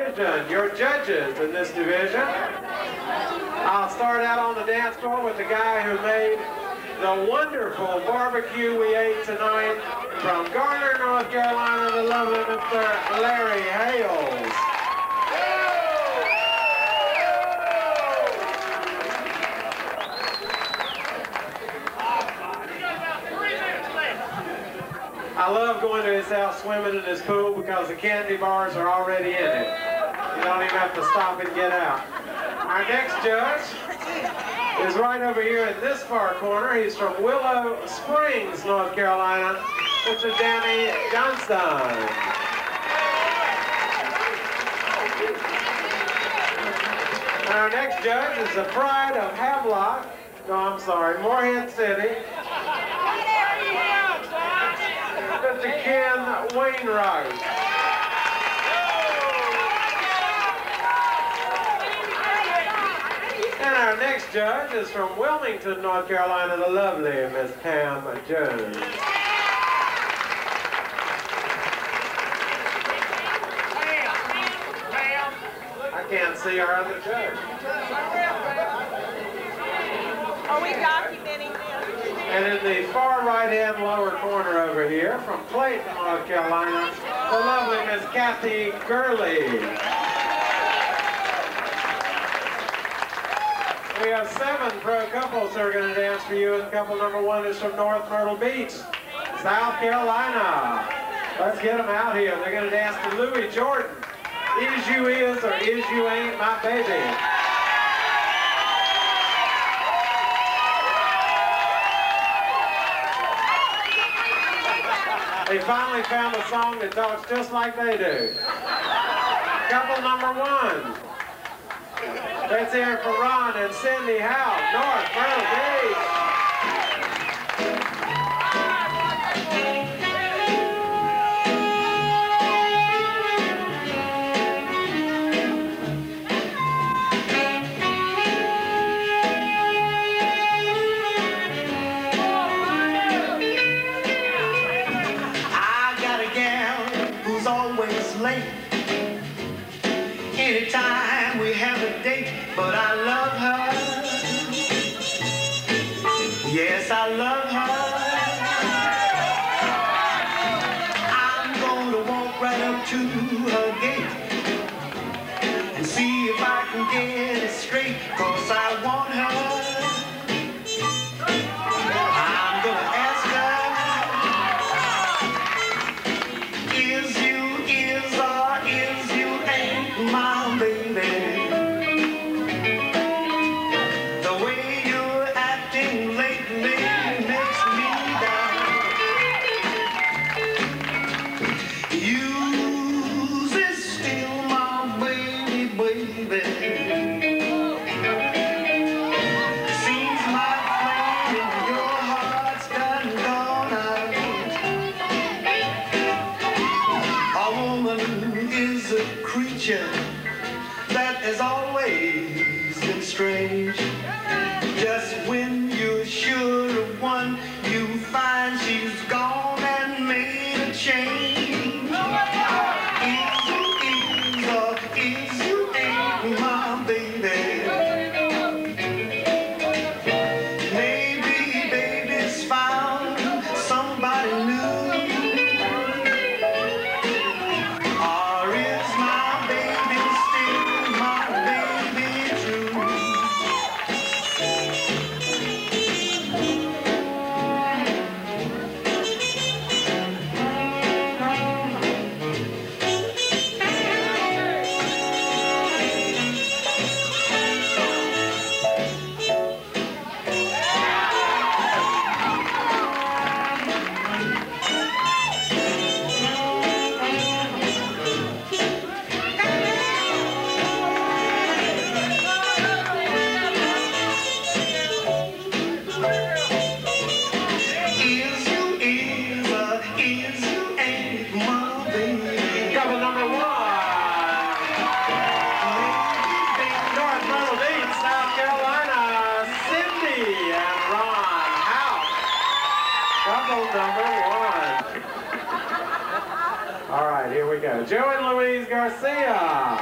division. Your judges in this division. I'll start out on the dance floor with the guy who made the wonderful barbecue we ate tonight from Garner, North Carolina, the lovely Mr. Larry Hales. I love going to his house swimming in his pool because the candy bars are already in it. You don't even have to stop and get out. Our next judge is right over here in this far corner. He's from Willow Springs, North Carolina, Mr. Danny Johnston. Our next judge is the pride of Havelock. No, I'm sorry, Morehead City. Mr. Ken Wainwright. And our next judge is from Wilmington, North Carolina, the lovely Miss Pam Jones. I can't see our other judge. Are we documenting this? And in the far right-hand lower corner over here, from Clayton, North Carolina, the lovely Miss Kathy Gurley. We have 7 pro couples that are going to dance for you, and couple number 1 is from North Myrtle Beach, South Carolina. Let's get them out here. They're going to dance to Louis Jordan. Is you is or is you ain't my baby. They finally found a song that talks just like they do. Couple number 1. Let's hear it for Ron and Cindy Howe, North Myrtle Beach. Anytime we have a date, but I love her. Yes, I love her. I'm gonna walk right up to her gate and see if I can get it straight, 'cause I want her. I'm gonna ask her, is you is or is you ain't my baby? The way you're acting lately makes me doubt. You is still my baby, baby. Seems my flame in your heart's done gone out. A woman is a creature that has always been strange. Just when you're sure of one, you find she's gone and made a change. Is you is or is you ain't my baby? Maybe baby's found somebody new. Or is my baby still my baby true? Is you is or is you ain't my baby? Couple number 1. North Myrtle Beach, South Carolina, Cindy and Ron Howe. Couple number 1. All right, here we go. Joe and Louise Garcia.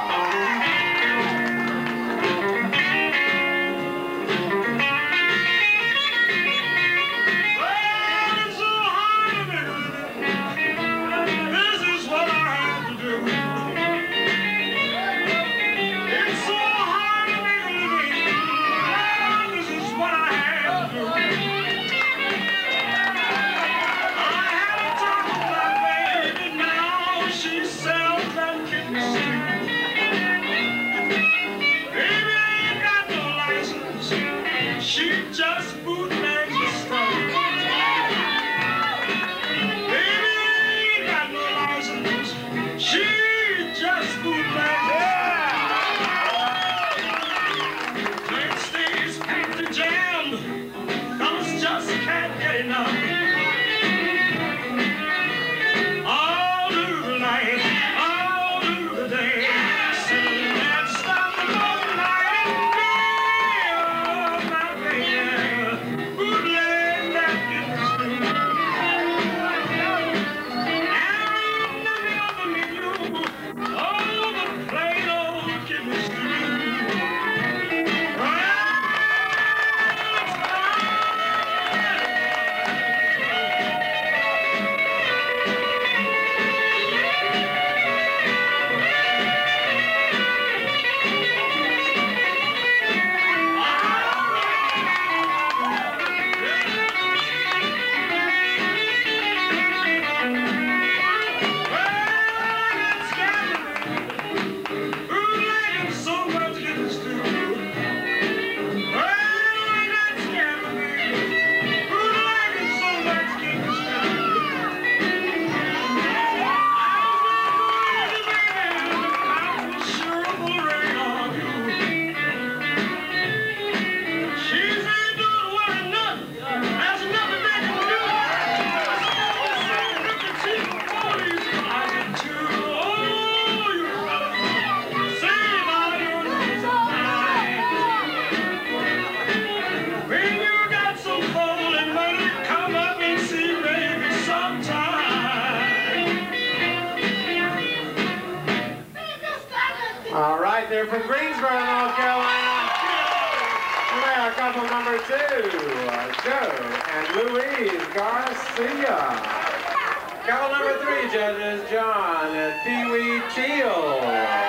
All right, they're from Greensboro, North Carolina. And they are couple number 2, Joe and Louise Garcia. Couple number 3, judges, John and Pee Wee Teal.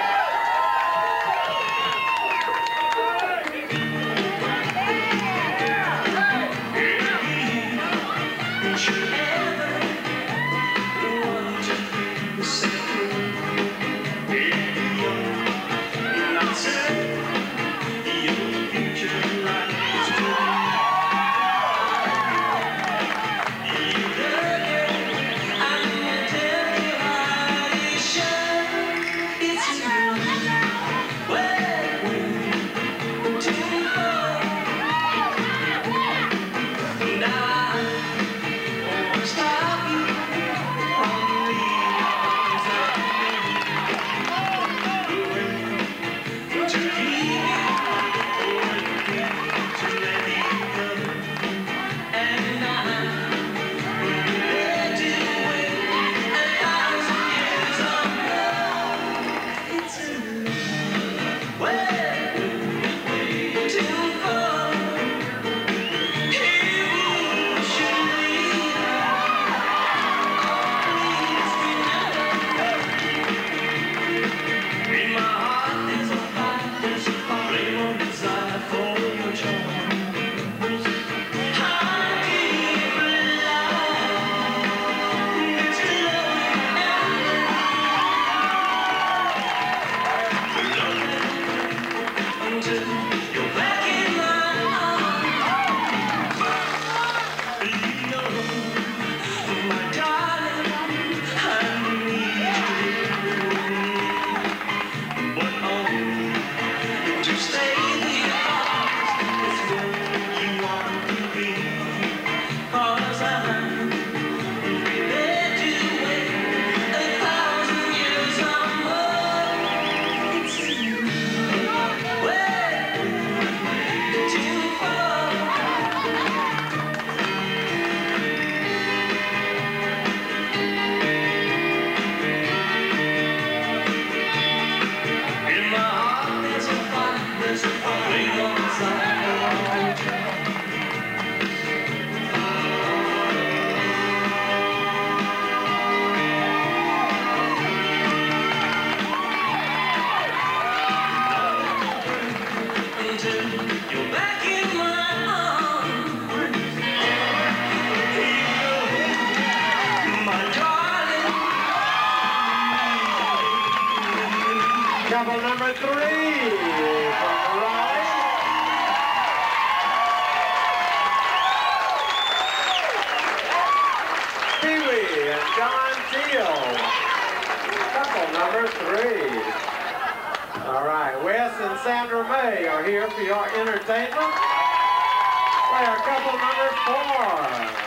number 3 from Raleigh. Pee-wee and John Teal. Couple number 3. All right, Wes and Sandra May are here for your entertainment. Play our couple number 4.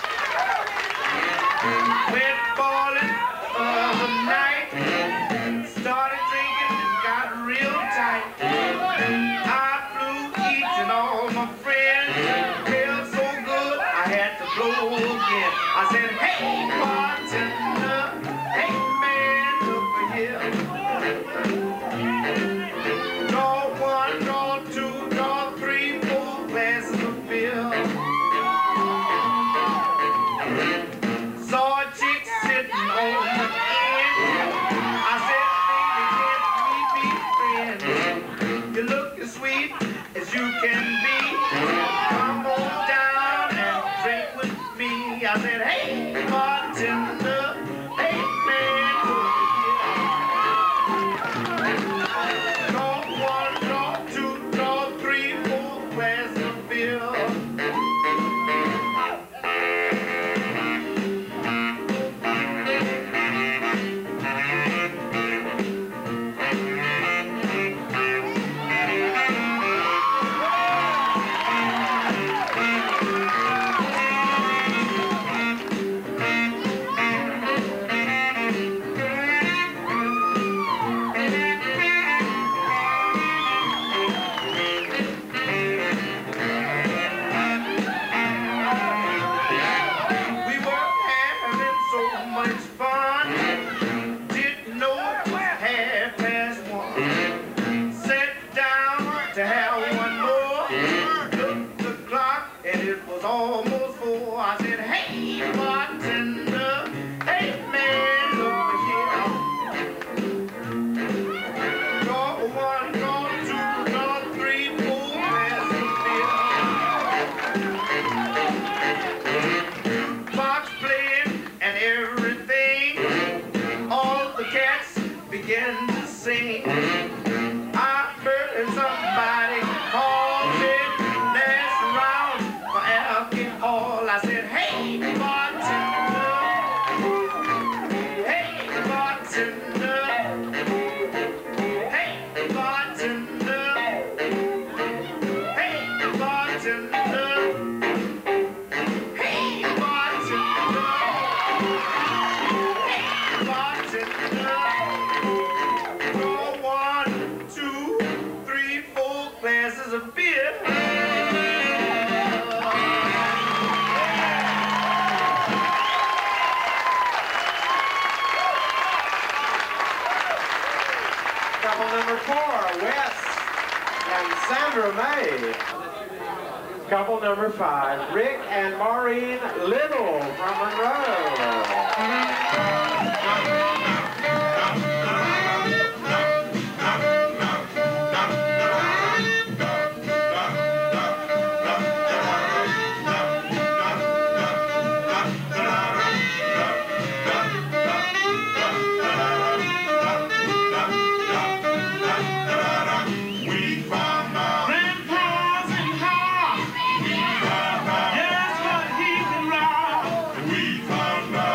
Went ballin' the night, started drinking and got real tight. I flew each and all my friends, felt so good I had to blow again. I said, hey bartender, hey man, over here. Draw 1, draw 2, draw 3, 4 glasses of beer. Saw a chick sitting on the end. I said, baby, can't we be friends? You look as sweet as you can be. Come on down and drink with me. I said, hey, bartender, hey, man, over here. Draw 1, draw 2, draw 3, 4 glasses of beer. Almost 4. I said, hey, bartender, hey, man, over here. Draw 1, draw 2, draw 3, 4 glasses of beer. Box playing and everything. All the cats began to sing. I heard somebody call me. I said, hey, bartender, hey, bartender, hey, bartender, hey, bartender, hey, bartender, hey, bartender. Draw 1, 2, 3, 4 glasses of beer. Couple number 4, Wes and Sandra May. Couple number 5, Rick and Maureen Little from Monroe. We found out.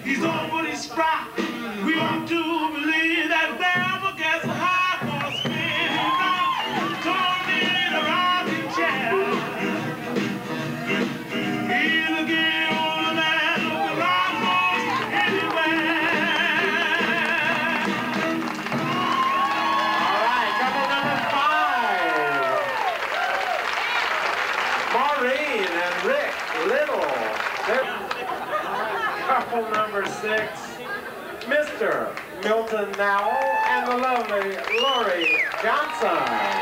He's overly spry. We want to believe that devil gets high for spinning round, torn in a rocking chair. He's a gay old man who can rock most anywhere. All right, couple number 5. Maureen and Rick Little. Couple number 6. Mr. Milton Nowell and the lovely Lori Johnson.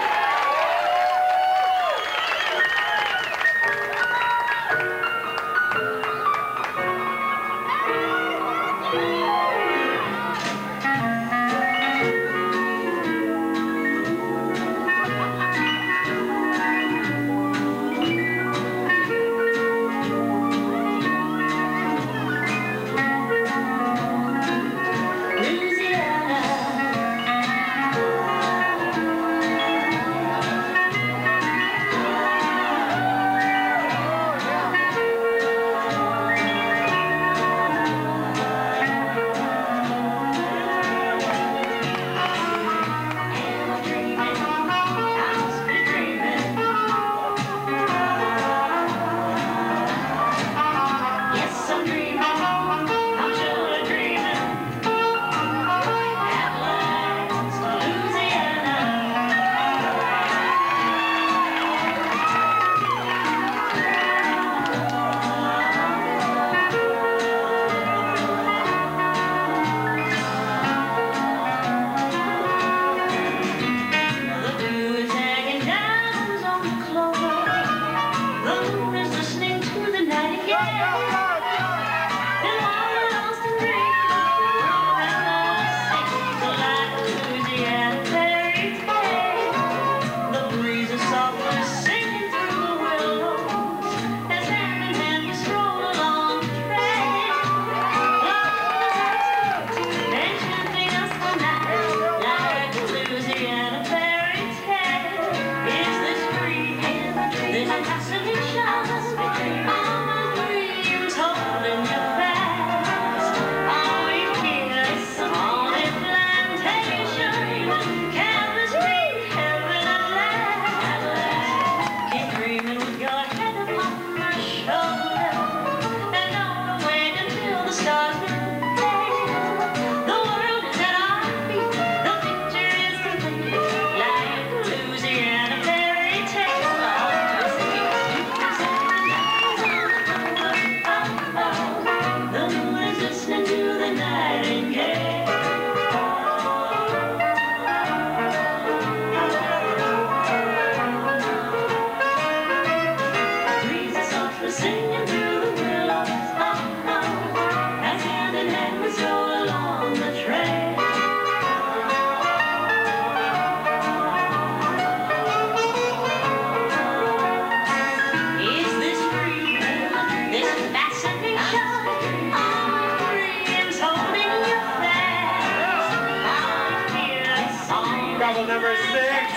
Couple number 6,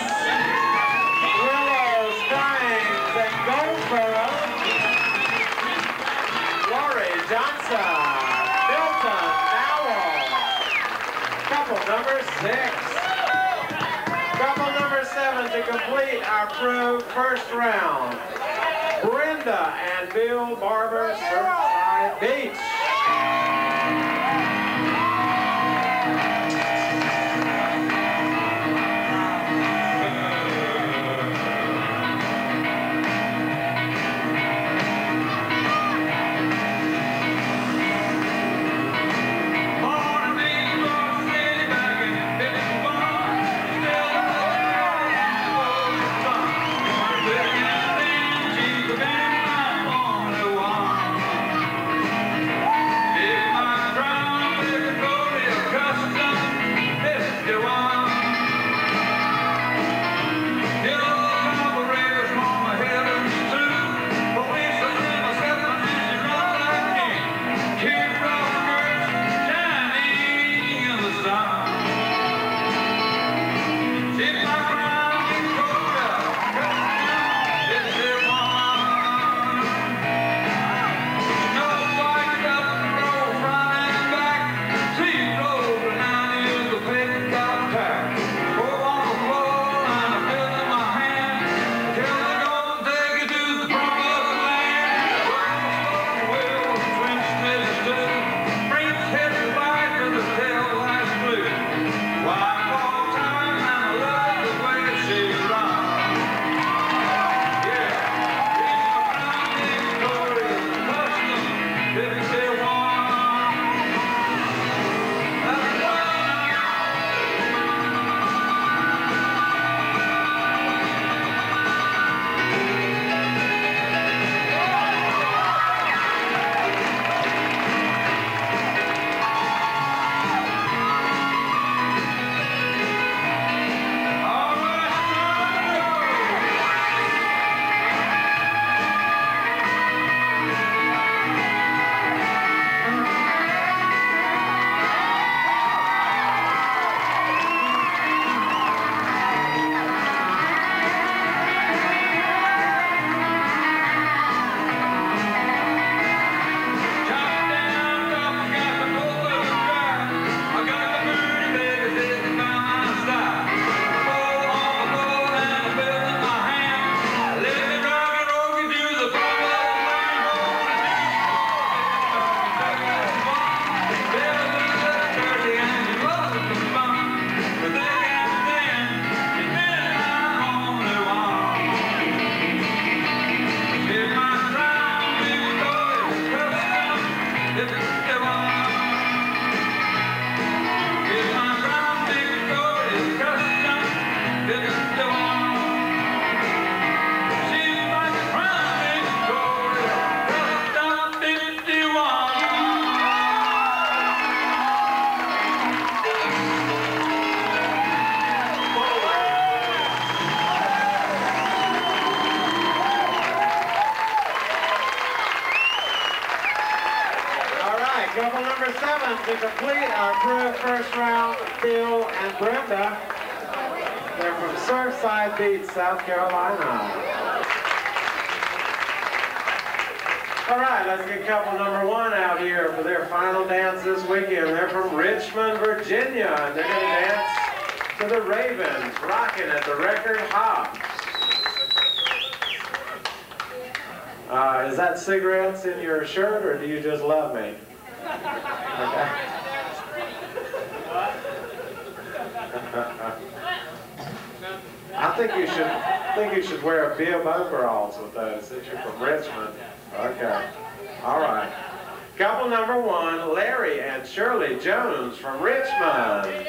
Willow Springs and Goldsboro. Lori Johnson, Milton Nowell. Couple number 6. Couple number 7 to complete our pro first round. Brenda and Bill Barber, Surfside Beach. If my Couple number 7 to complete our crew first round, Bill and Brenda. They're from Surfside Beach, South Carolina. All right, let's get couple number 1 out here for their final dance this weekend. They're from Richmond, Virginia, and they're going to dance to the Ravens, rocking at the Record Hop. Is that cigarettes in your shirt, or do you just love me? Okay. I think you should wear bib overalls with those since you're from Richmond. Okay. All right. Couple number 1, Larry and Shirley Jones from Richmond.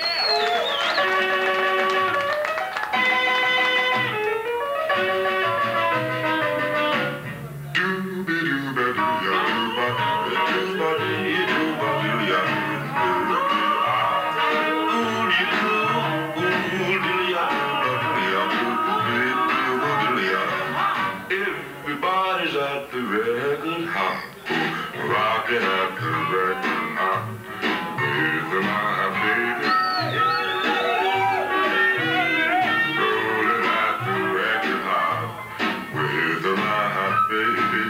Everybody's at the record hop, rocking at the record hop with my baby. Rolling at the record hop with my baby.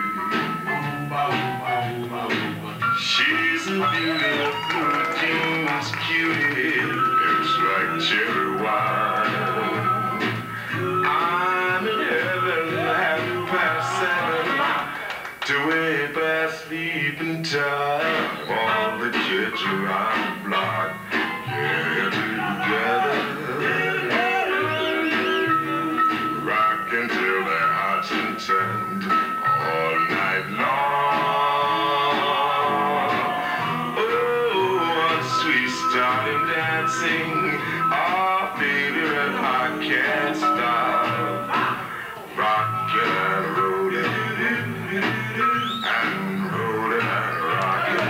She's a beautiful jeans cutie, it's like cherry wine. I'm in heaven, 7:30 to way past sleeping time. All the kids around the block get together, rocking till their hearts content all night long. Oh, once we started dancing, our favorite heart can't stop. Rockin' and rollin', and rollin' and rockin',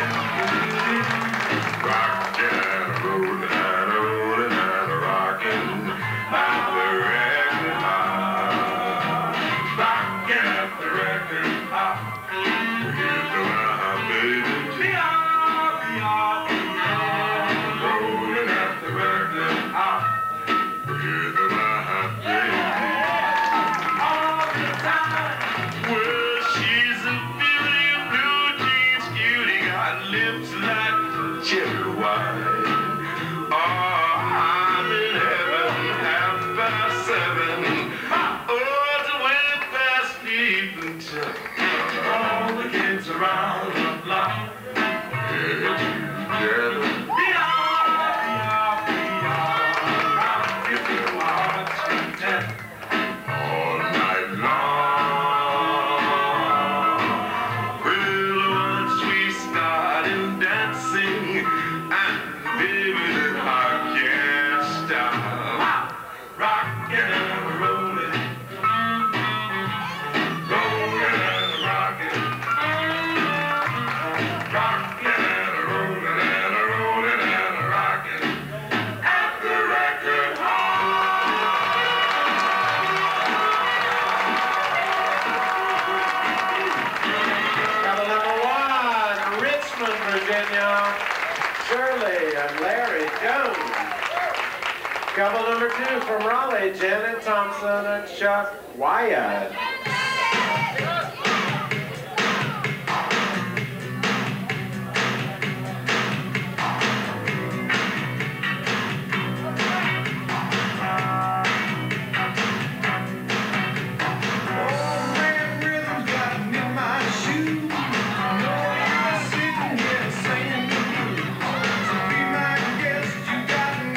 rockin' and rollin' and rollin' and rockin' at the record hop, rockin' at the record hop with my baby. Rollin' at the record hop with my baby. Well, she's a beauty, blue jeans cutie, got lips like cherry wine. Oh, I'm in heaven, 7:30. Oh, it's way past sleeping time. All the kids around the block get together. Rockin' till our hearts content all night long. Well, once we started dancing, and baby, the heart can't stop. Rockin' and rollin', rollin' and rockin', rockin' and rollin' and rollin' and rockin' at the record hop. Couple number 1, Richmond, Virginia, Shirley and Larry Jones. Couple number 2 from Raleigh, Janet Thompson and Chuck Wyatt.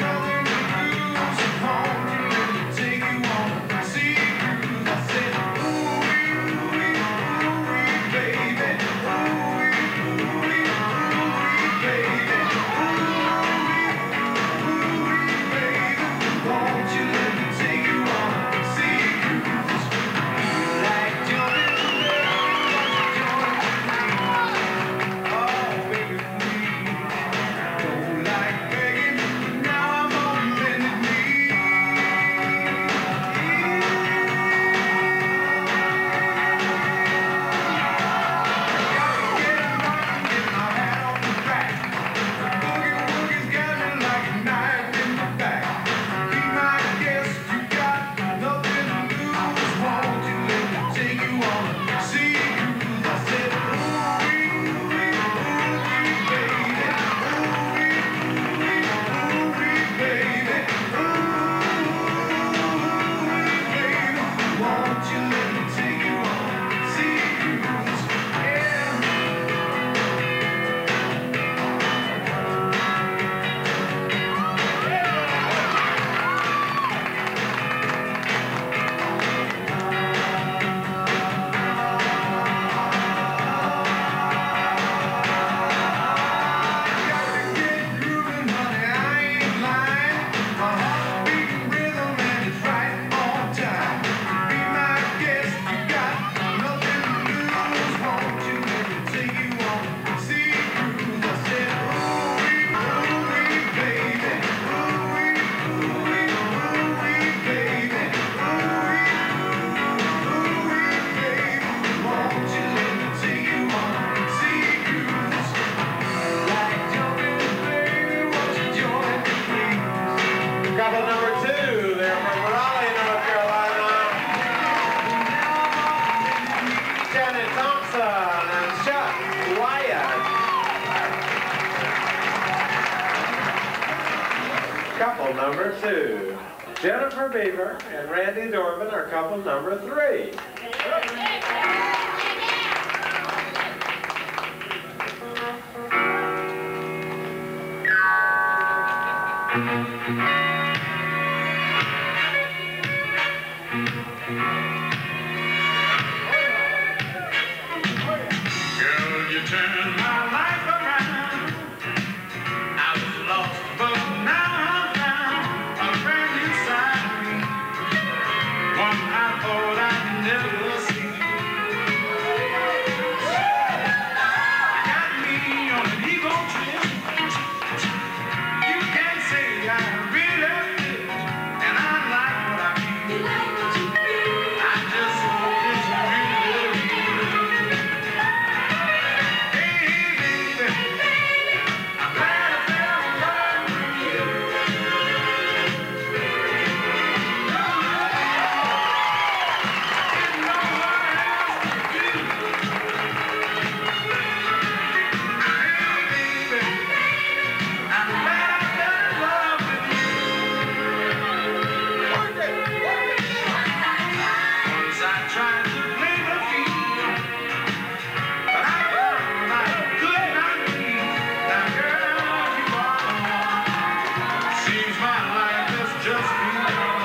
Take you on a sea cruise. I said, ooh. couple number 2. Jennifer Beaver and Randy Dorman are couple number 3. Girl, you turned my life around. I was lost, but now I'm found a brand new side of me, one I thought I'd never see. You got me on an ego trip. You can't say I really feel, and I like what I feel. I just hope it's really real. Hey, baby, I'm glad I fell in love with you. Didn't know what else to do. Hey, baby, I'm glad I fell in love with you. Once I tried to play the field, but I found I could not be. Now, girl, you are the one. Seems my life has just begun.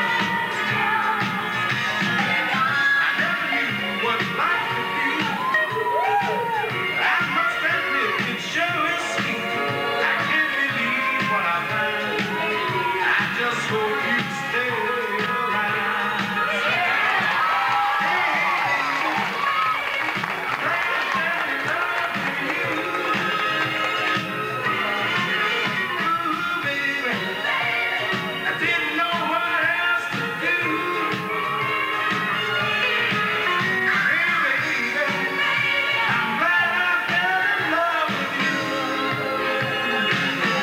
I never knew what life could be. I must admit it sure is sweet. I can't believe what I find. I just hope you stay around. I didn't know what else to do. Hey, baby, I'm glad I fell in love with you.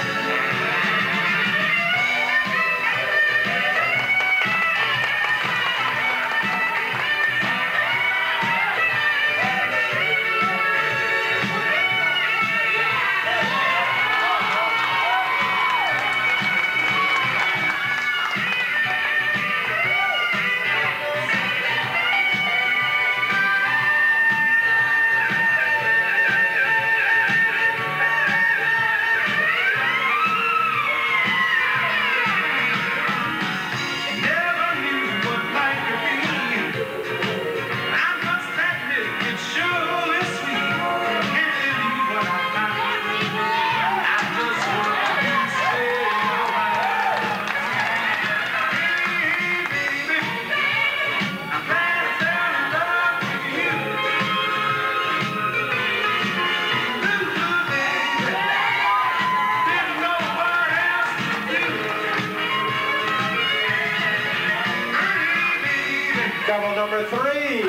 Never knew what life could be. I must admit it sure is sweet. Can't believe what I found. I just hope you stay around. Hey, baby, I'm glad I fell in love with you. Ooh, baby, didn't know what else to do. Hey, baby. Couple number 3.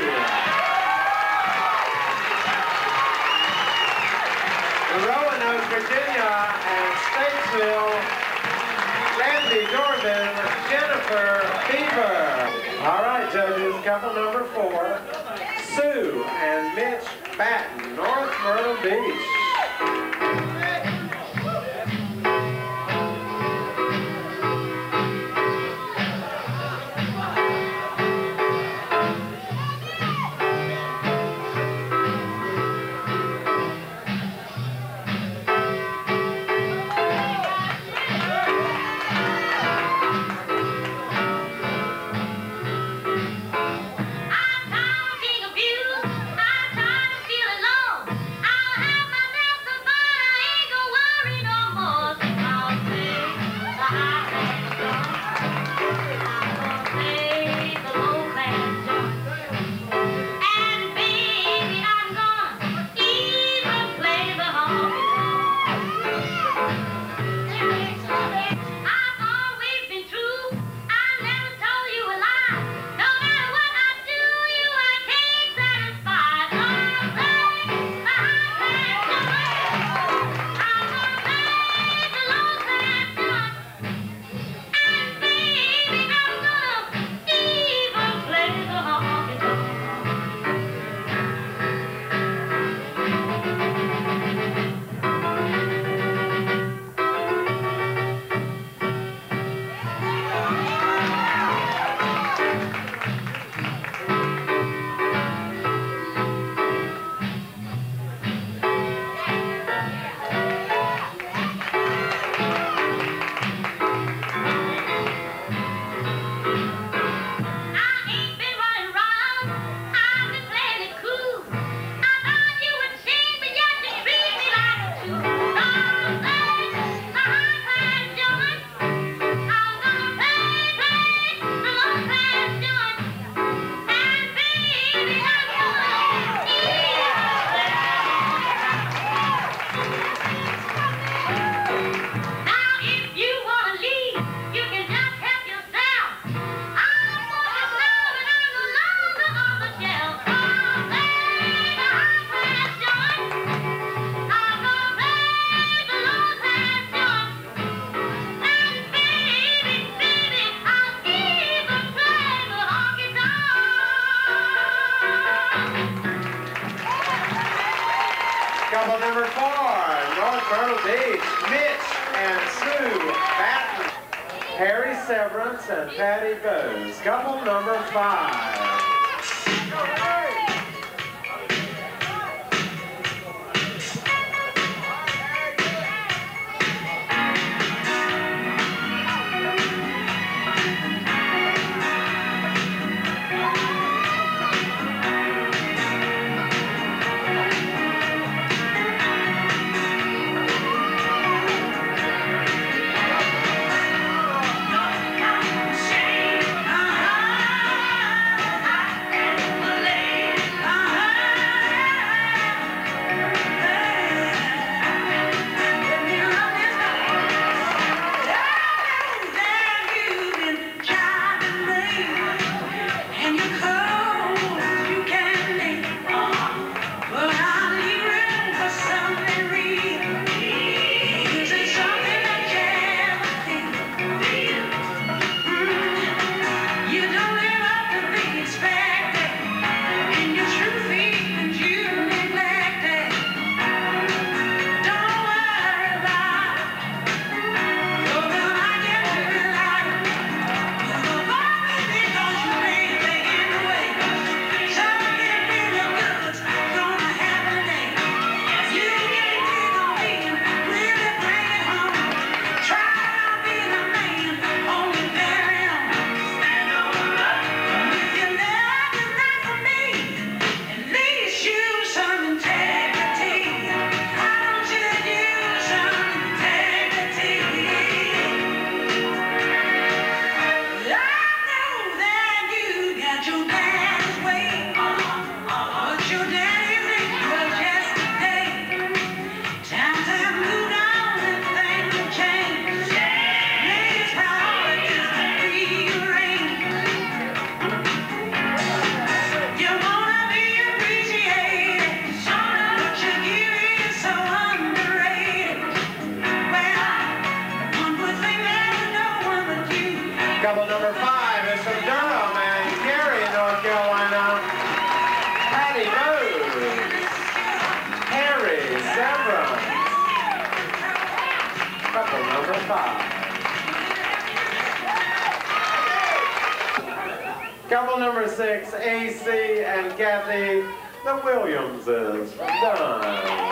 Roanoke, Virginia and Statesville, Randy Dorman, Jennifer Beaver. All right, judges, couple number 4. Sue and Mitch Batten, North Myrtle Beach. I'm tired of being abused. I'm tired of feeling alone. I'll have my Couple number 4, North Myrtle Beach, Mitch and Sue Batten, Harry Severance and Patty Bowes. Couple number 5. Couple number 5 is from Durham and Gary, North Carolina. Patty Bowes, Harry Severance. Couple number 5. Couple number 6, AC and Kathy, the Williamses from Durham.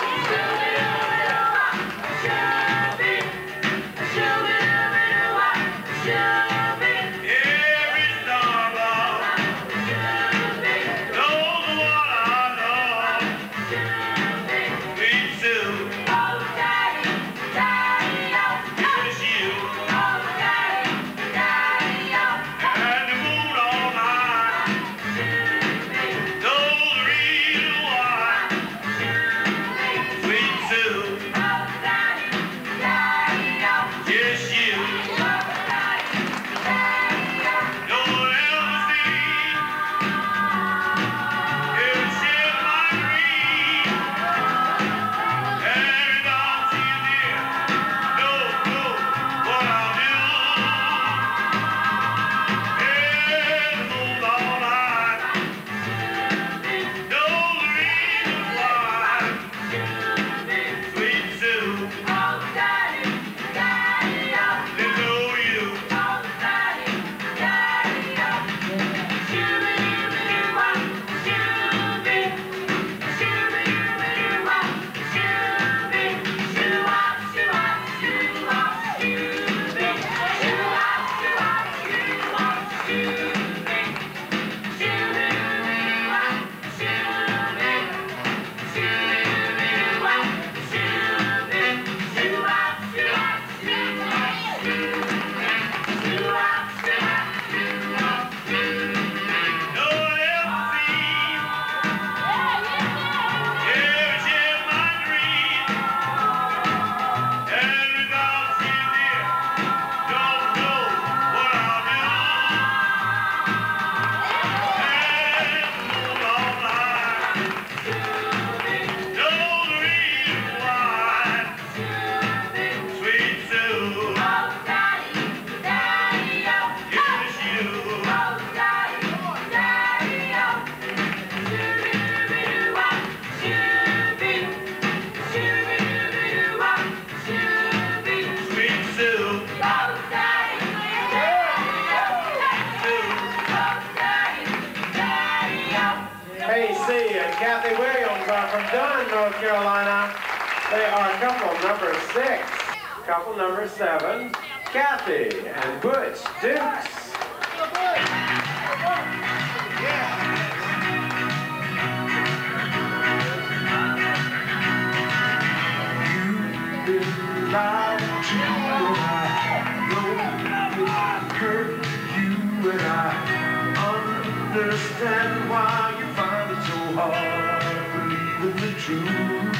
North Carolina. They are couple number 6. Couple number 7, Kathy and Butch Dukes. You've been lied to, and I know it hurt you, and I understand why you find it so hard believing the truth.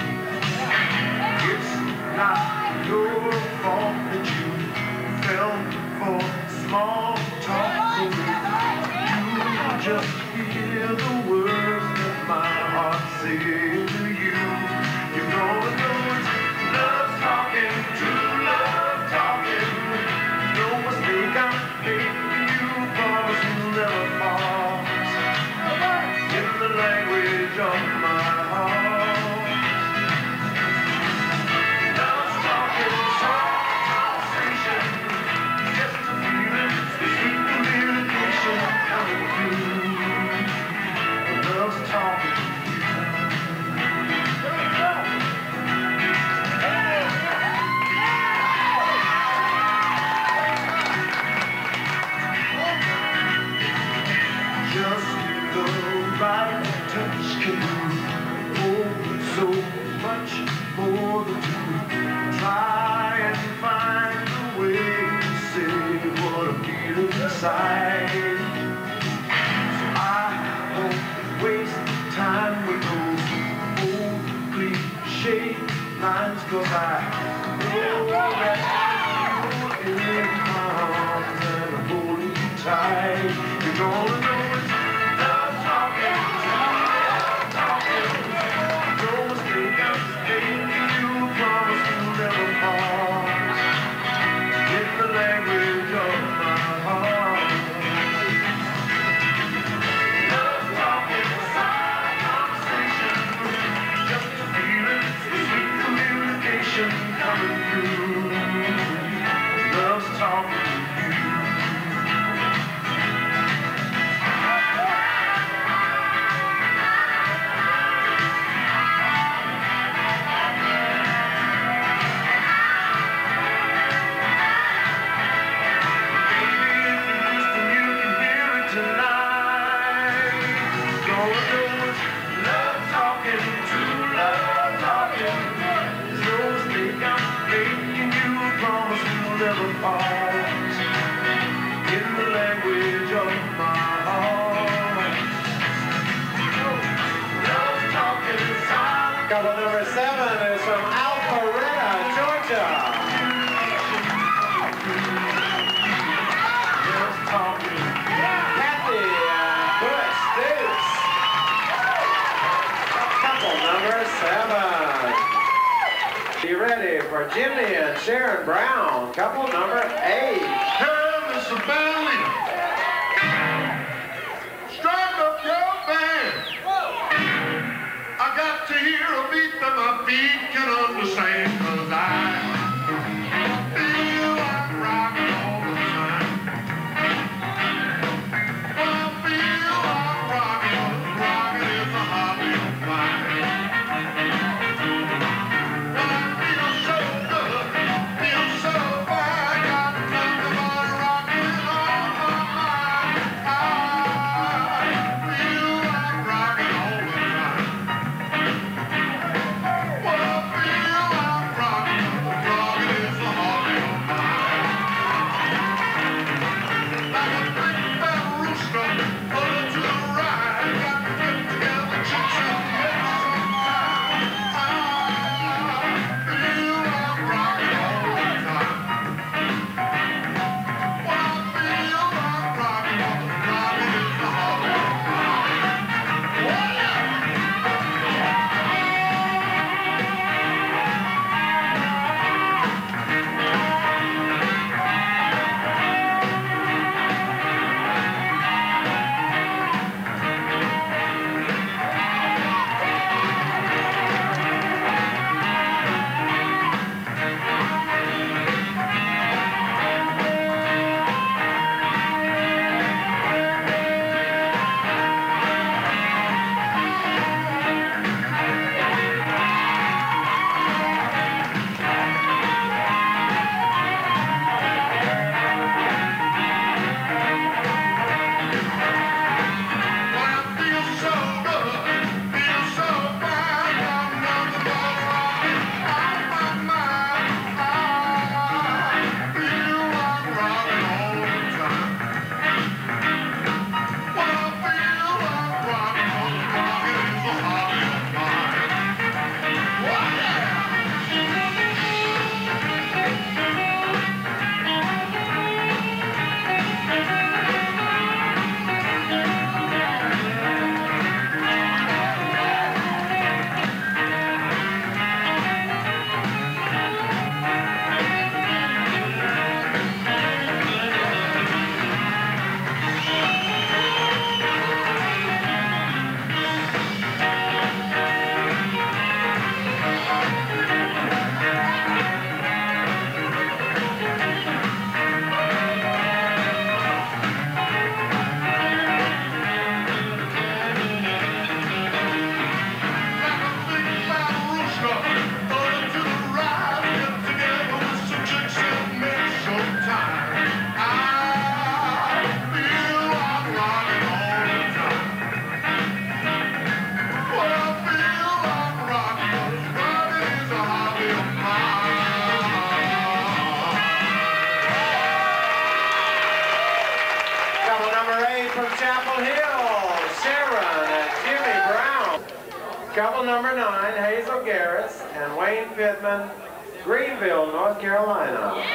It's not your fault that you fell for small talk from me. You just hear the words that my heart says to you. You're gonna know it's love talking, true love talking. No mistake I'm making, you promise you'll never part. In the language of my heart. More than to try and find a way to say what I'm feeling inside. So I won't waste time with those old cliche lines, 'cause I know that you're in my arms and I'm holding you tight. You're gonna know it's love talking, love talking. No mistake I'm making. Promise you'll never part. In the language of my heart. Love talking, silent conversation. Just a feeling, sweet communication coming through. Love's talking to you. In the language of my heart. Love talking silent. Couple number 7 is from Alpharetta, Georgia. Love talking. Kathy and Butch Dukes. Couple number 7. Be ready for Jimmy and Sharon Brown. Couple number 8. Hey, Mr. Bandleader, strike up your band. I got to hear a beat that my feet can understand, 'cause I feel like rocking all the time. I feel like rocking is a hobby of mine. Couple number 9, Hazel Garris and Wayne Pittman, Greenville, North Carolina.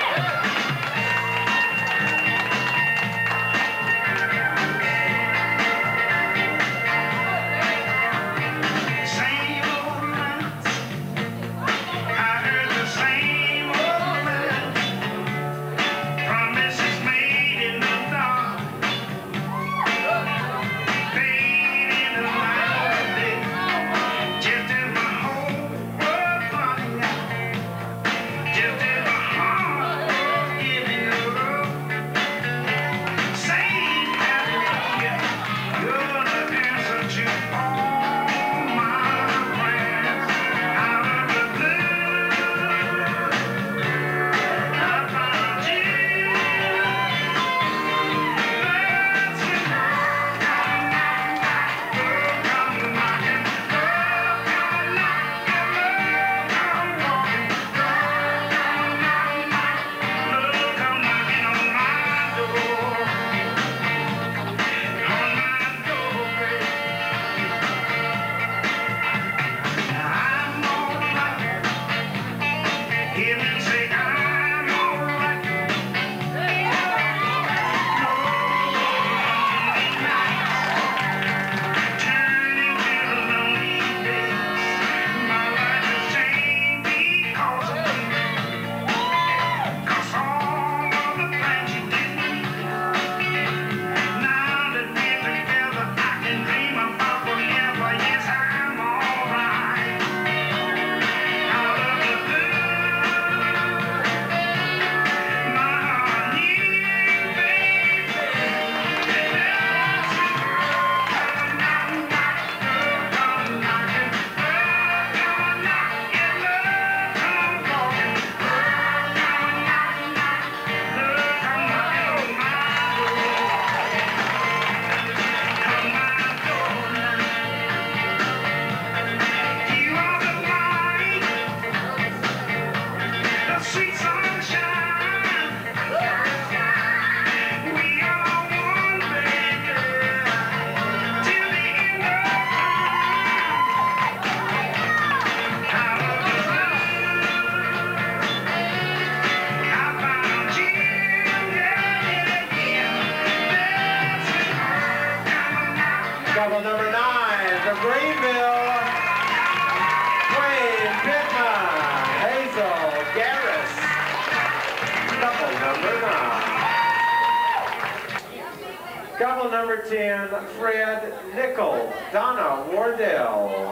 Couple number 9 from Greenville, Wayne Pittman, Hazel Garris. Couple number 9. Couple number 10, Fred Nickel, Donna Wardell.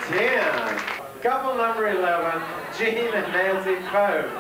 10. Couple number 11, Gene and Nancy Pope.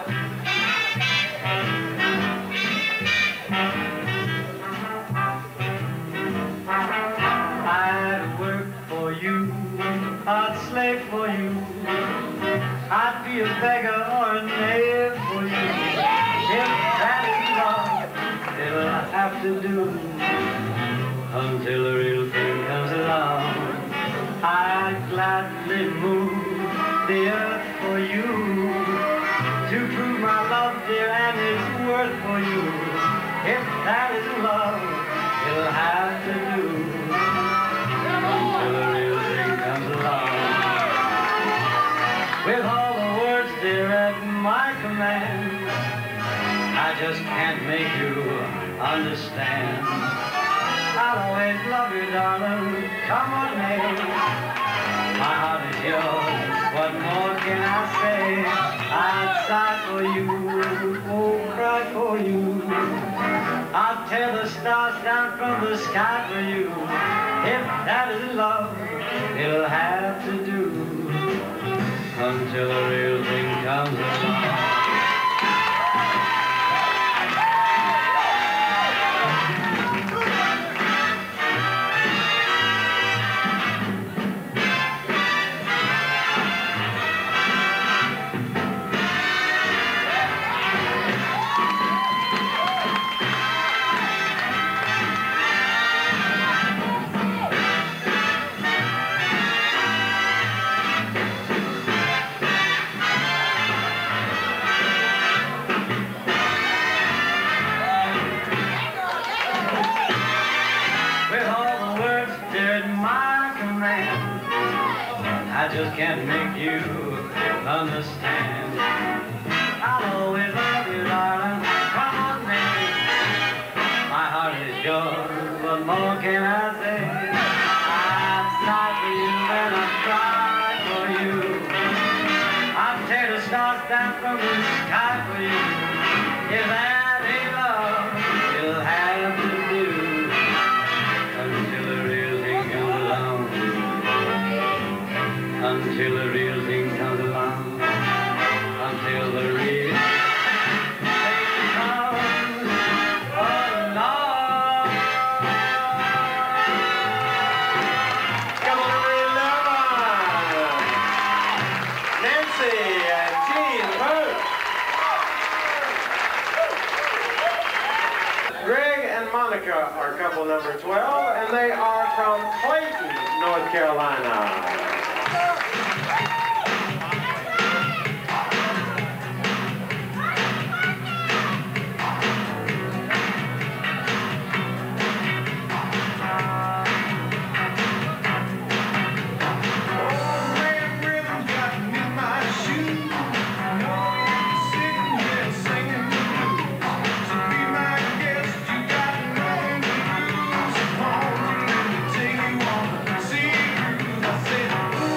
I'd work for you, I'd slave for you, I'd be a beggar or a knave for you. If that's love, it'll have to do until the real thing comes along. I'd gladly move the earth for you to prove my love, dear, and its worth for you. If that is love, it'll have to do until the real thing comes along. With all the words, dear, at my command, I just can't make you understand. I'll always love you, darling, come on, babe. My heart is yours, what more can I say? I'd sigh for you, oh, cry for you. I'll tear the stars down from the sky for you. If that is love, it'll have to do until the real thing comes along. I just can't make you understand. I'll always love you, darling. Come on, baby. My heart is yours. What more can I say? I'd sigh for you and I'd cry for you. I'd tear the stars down from the sky for you. If that ain't love, you'll have to do until the real thing comes along. Until the real thing comes along. Until the real thing comes along. Come on, number 11. Nancy and Gene Pope. Greg and Monica are couple number 12, and they are from Clayton, North Carolina. See you, I said.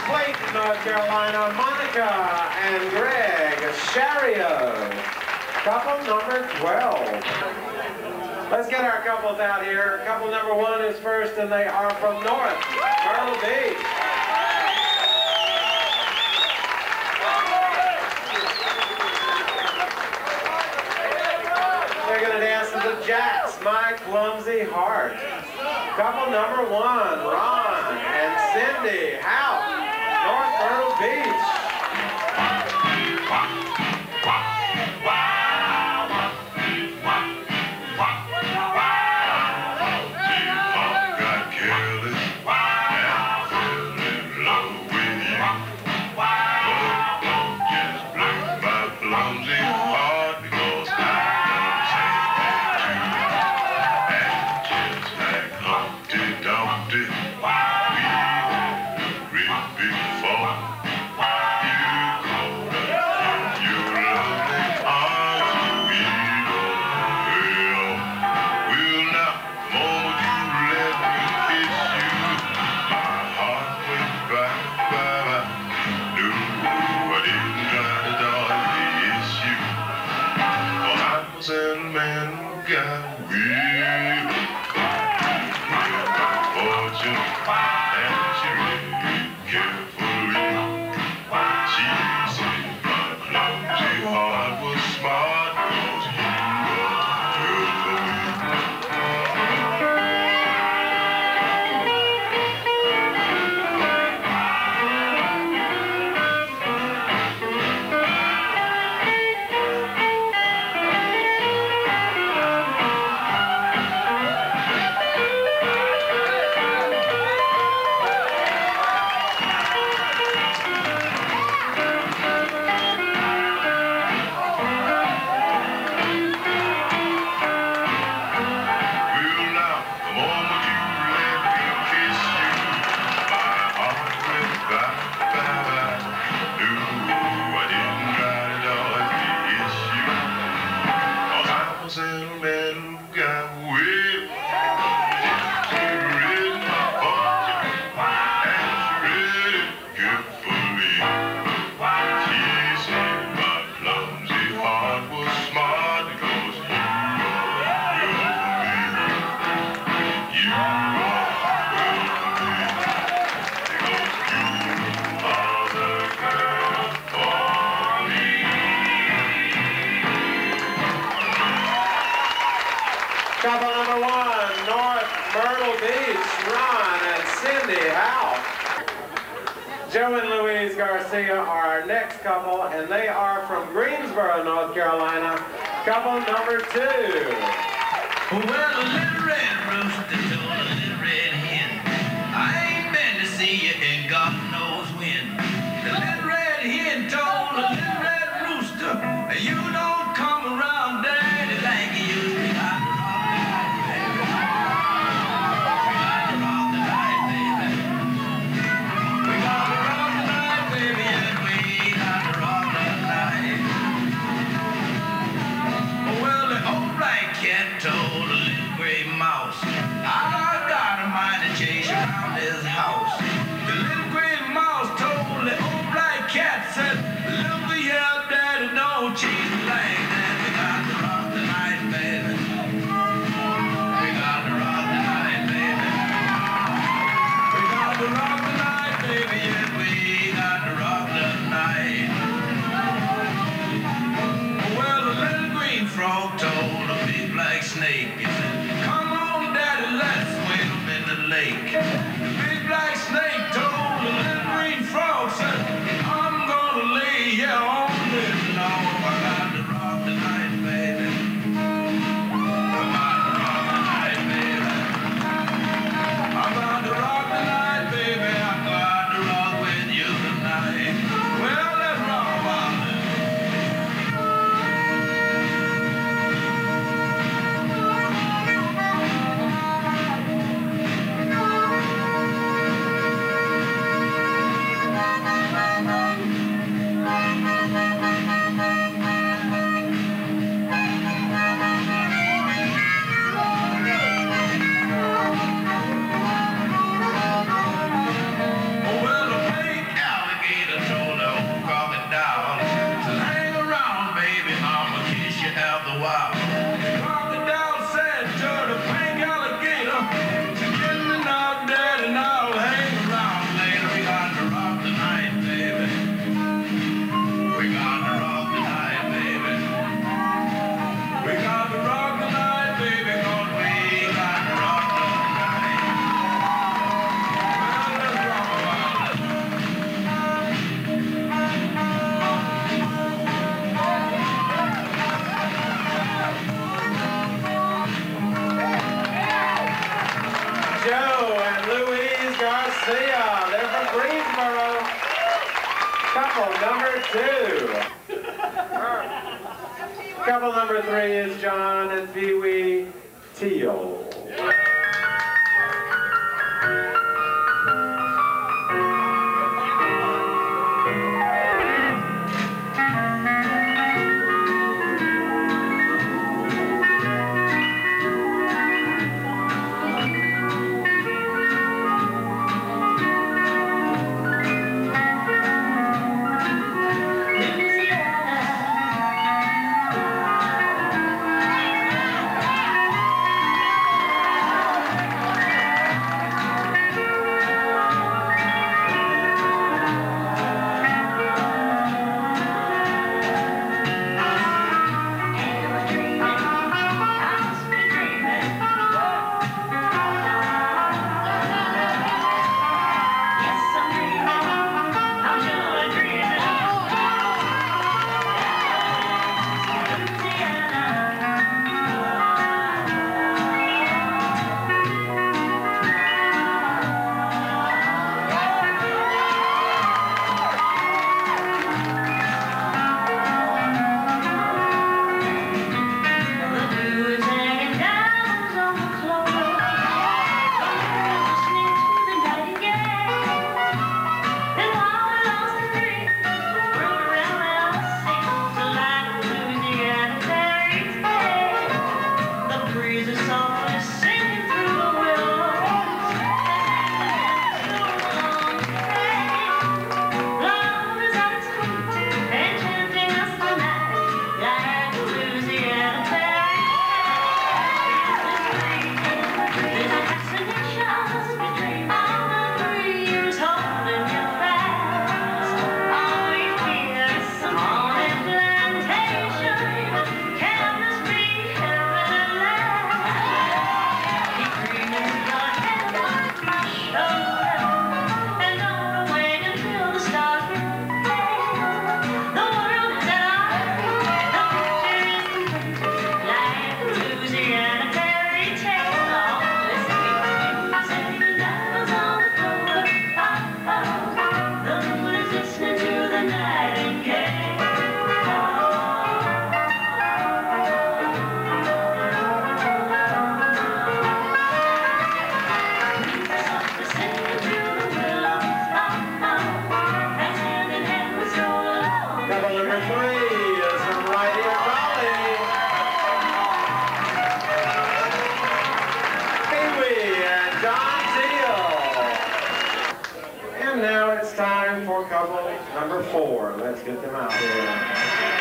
Clayton, North Carolina, Monica and Greg Shario. Couple number 12. Let's get our couples out here. Couple number 1 is first, and they are from North Myrtle Beach. They're going to dance to the Jacks, My Clumsy Heart. Couple number 1, Ron and Cindy House, North Myrtle Beach. Couple number 1, North Myrtle Beach, Ron and Cindy Howe. Joe and Louise Garcia are our next couple, and they are from Greensboro, North Carolina. Couple number 2. Well, a little red rooster told a little red hen, I ain't been to see you and God knows when. The little red hen told a little red rooster, you don't come around daddy like you used to. Told a little gray mouse, I got a mind to chase around this house. The little gray mouse told the old black cat, said, look here, daddy, don't cheese like that. We got to rock the night, baby. We got to rock the night, baby. We got to rock the night, baby. Yes, we got to rock the night. Well, the little green frog told a big black snake, he said, come on, daddy, let's swim in the lake. The big black snake told the little green frog, said, I'm gonna lay here all this long. I got to rock the night, baby. I got to rock the night, baby. I got to rock the night, baby. Couple number 2. Couple number 3 is John and Pee Wee Teal. Number 4. Let's get them out here.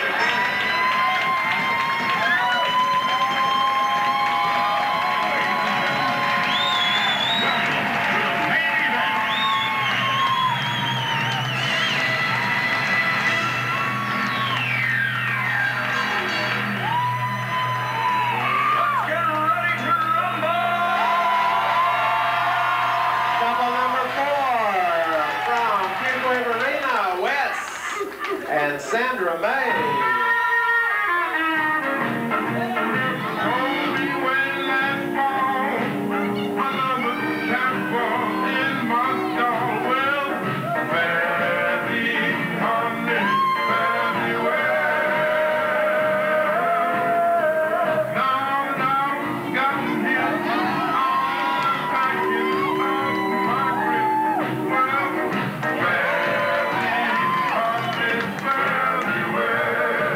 And Sandra May. Well,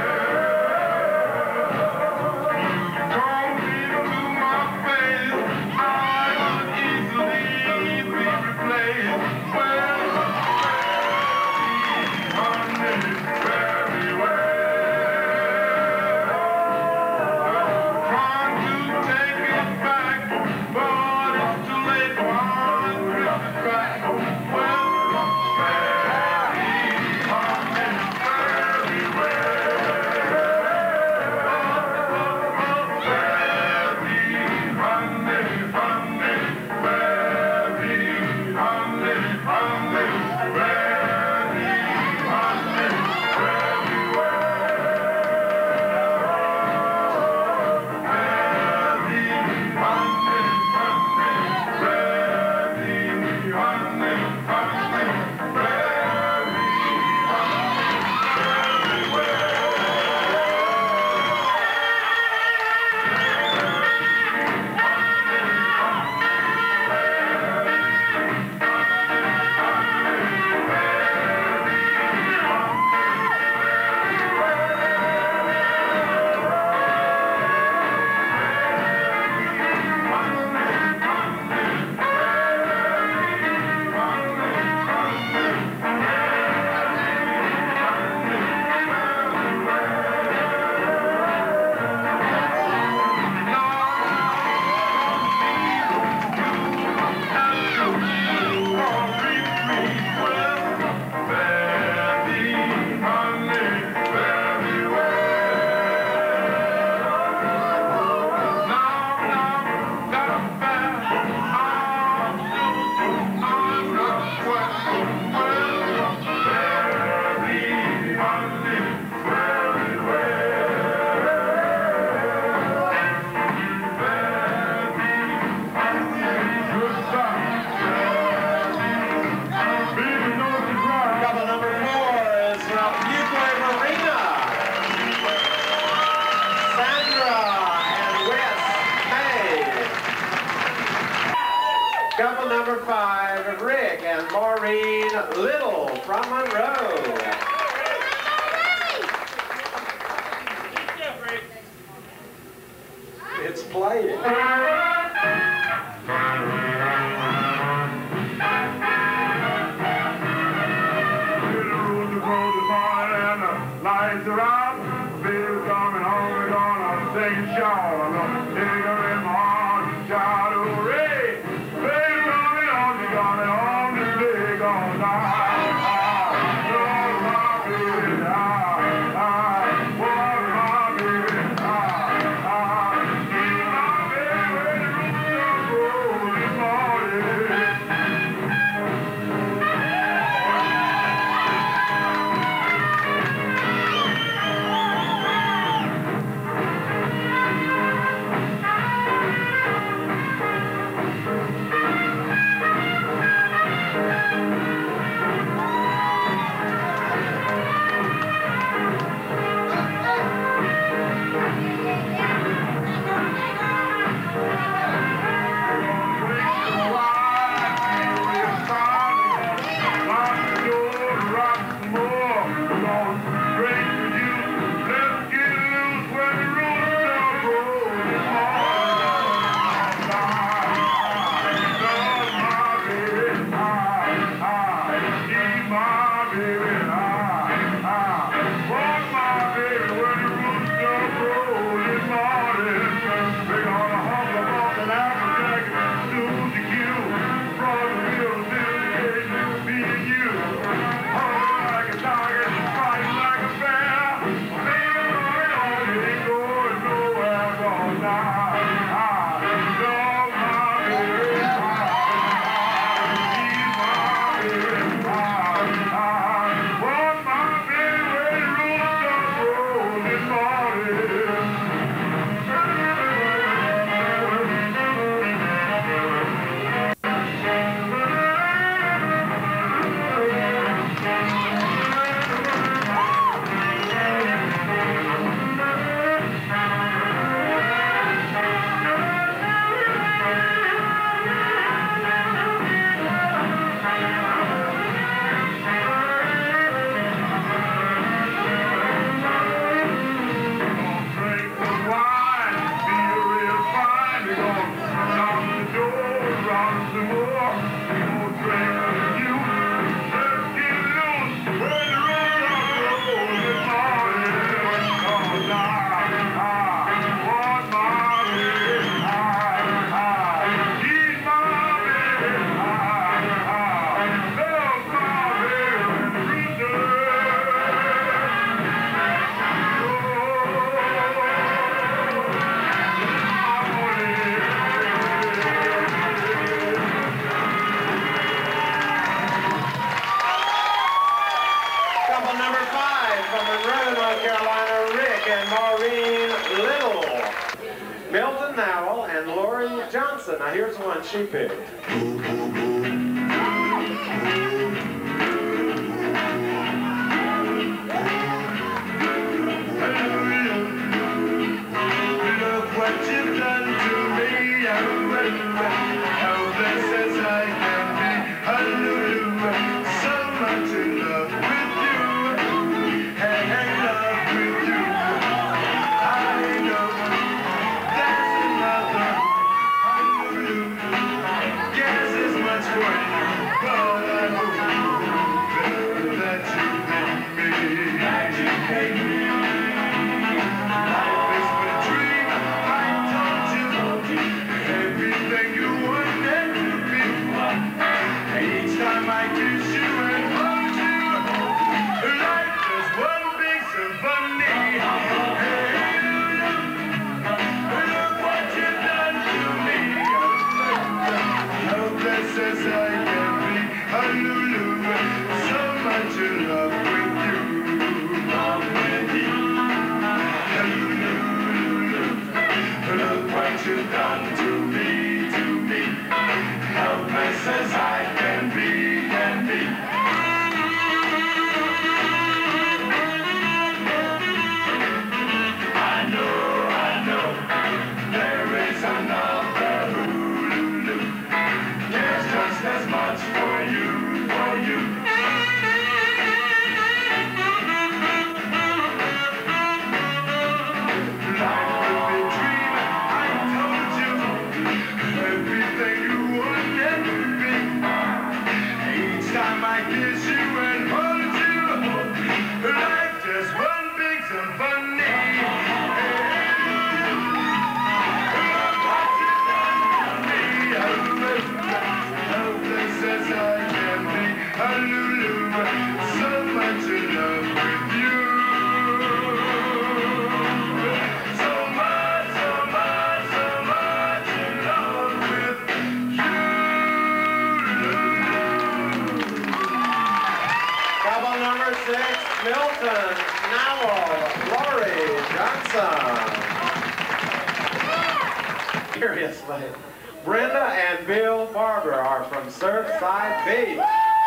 number 5, Rick and Maureen Little from Monroe. It's playing. Lights are out, baby's coming home, we're gonna sing a shout. I'm gonna take her in my arms and shout, hooray! Baby's coming home, she's coming home to stay all night. Love my baby, walk my baby, keep my baby when the rooster crows this morning. Milton Nowell and Lauren Johnson. Now here's one she picked. Look what you've done to me. How blessed as I can be. Hallelujah. So much in love with you. And love with you. I know there's another. Hallelujah. Guess as much for you. But I hope that you hate me. That you hate me. Life is but a dream. I told you. Everything you wanted to be. Each time I kiss you and hold you, life is one big symphony. Hey, look what you've done to me. How blessed as I can be. Hallelujah. So much in love with you. Love with you. Hallelujah. Look what you've done to me, to me. How blessed as I can be, can be. I know, there is another Hulu. There's just kiss you and hold you. Life just one big symphony. Look what you done to me. Helpless as I can be. Hallelujah, so much in love with you. So much, so much, so much in love with you. Couple number 6, Milton Nowell, Lori Johnson. Seriously. Brenda and Bill Barber are from Surfside Beach.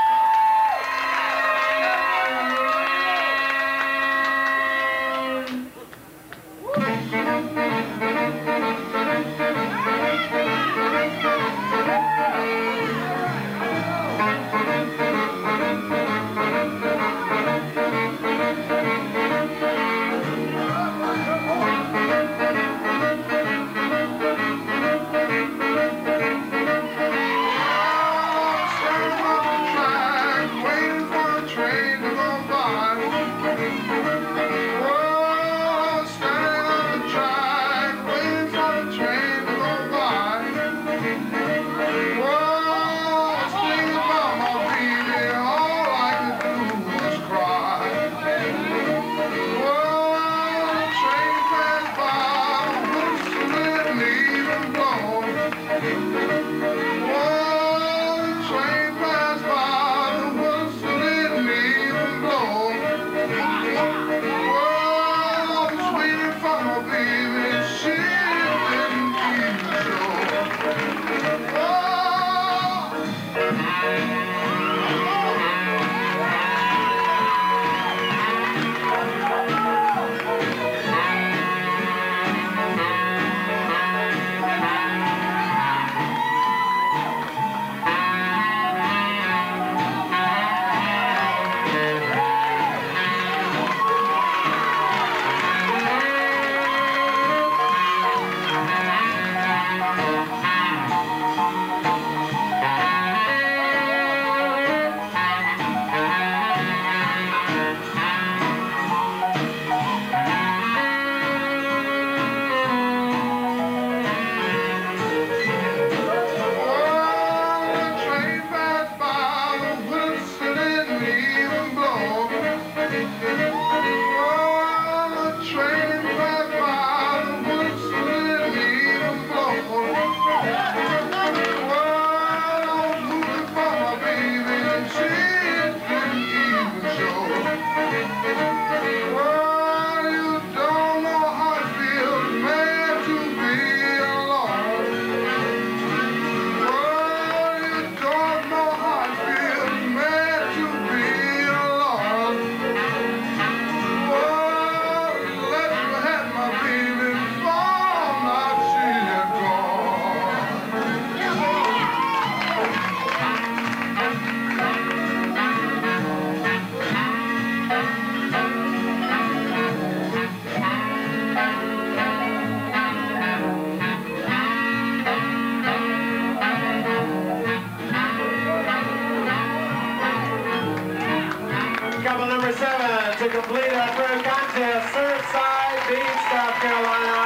To complete our third contest, Surfside Beach, South Carolina,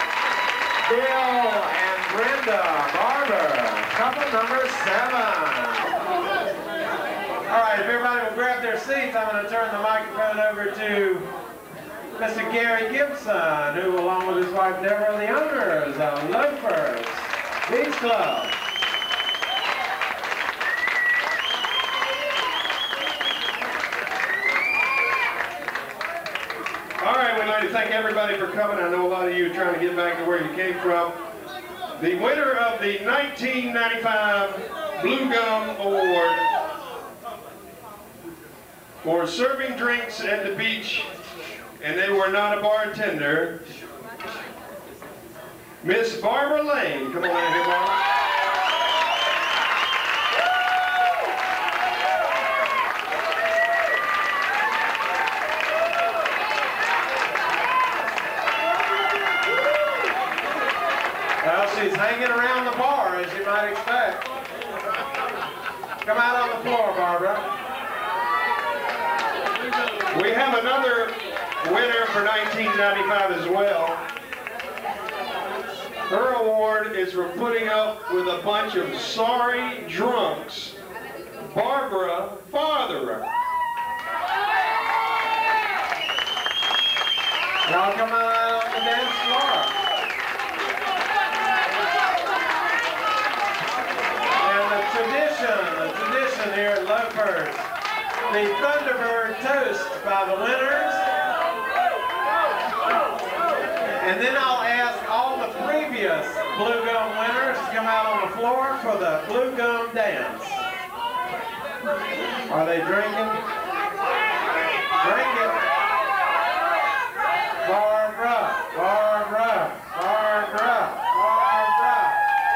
Bill and Brenda Barber, couple number 7. All right, if everybody will grab their seats, I'm going to turn the microphone over to Mr. Gary Gibson, who, along with his wife Deborah, are the owners of Loafers Beach Club. All right, we'd like to thank everybody for coming. I know a lot of you are trying to get back to where you came from. The winner of the 1995 Blue Gum Award for serving drinks at the beach, and they were not a bartender, Miss Barbara Lane. Come on out here, Barbara. Well, she's hanging around the bar, as you might expect. Come out on the floor, Barbara. winner for 1995 as well. Her award is for putting up with a bunch of sorry drunks. Barbara Fartherer. Y'all come out on the dance floor. And the tradition here at Loafers, the Thunderbird toast by the winners. And then I'll ask all the previous Blue Gum winners to come out on the floor for the Blue Gum dance. Are they drinking? Drink it. Barbara, Barbara, Barbara, Barbara.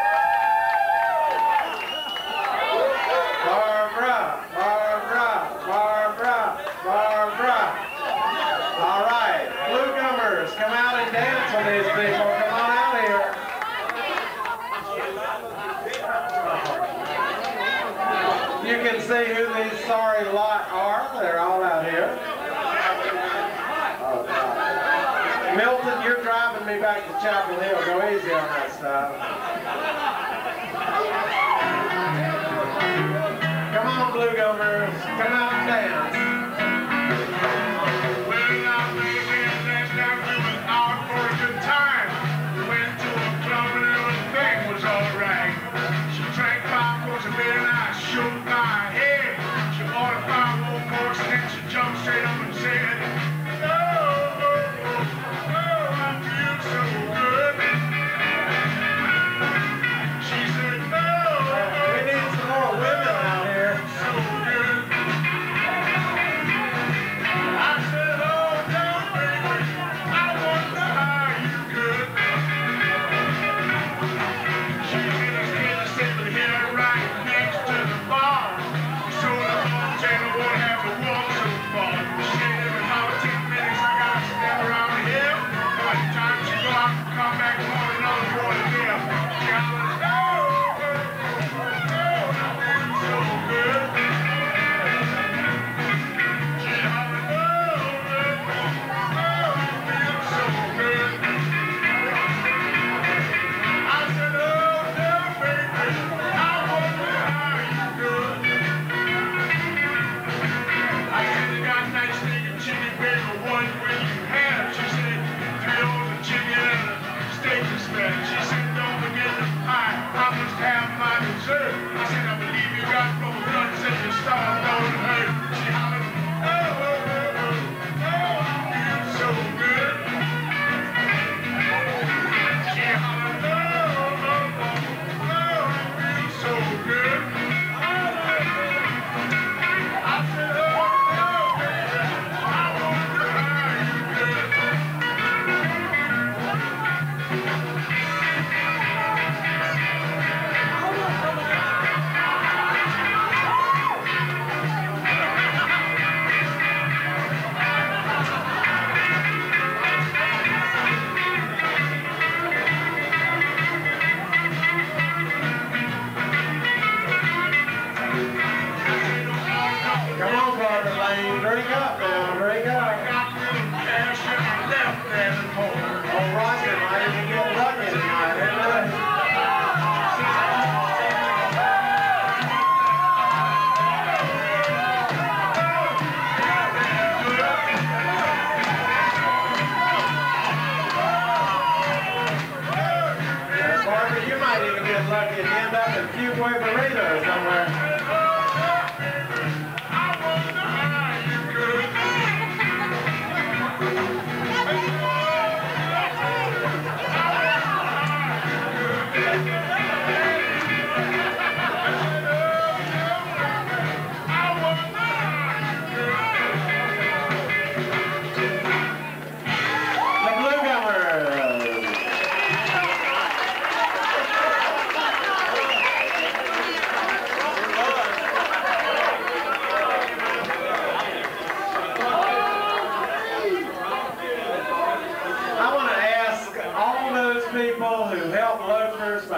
Barbara, Barbara, Barbara, Barbara. All right, Blue Gummers, come out and dance with these people. Come on out here. You can see who these sorry lot are. They're all out here. Oh, God. Milton, you're driving me back to Chapel Hill. Go easy on that stuff. Come on, Blue Gummers. Come out and dance. Well, now, baby, last night we was out for a good time. We went to a club and everything was alright. She drank 5 quarts of beer and I shook my head. She ordered 5 more quarts and then she jumped straight up and said,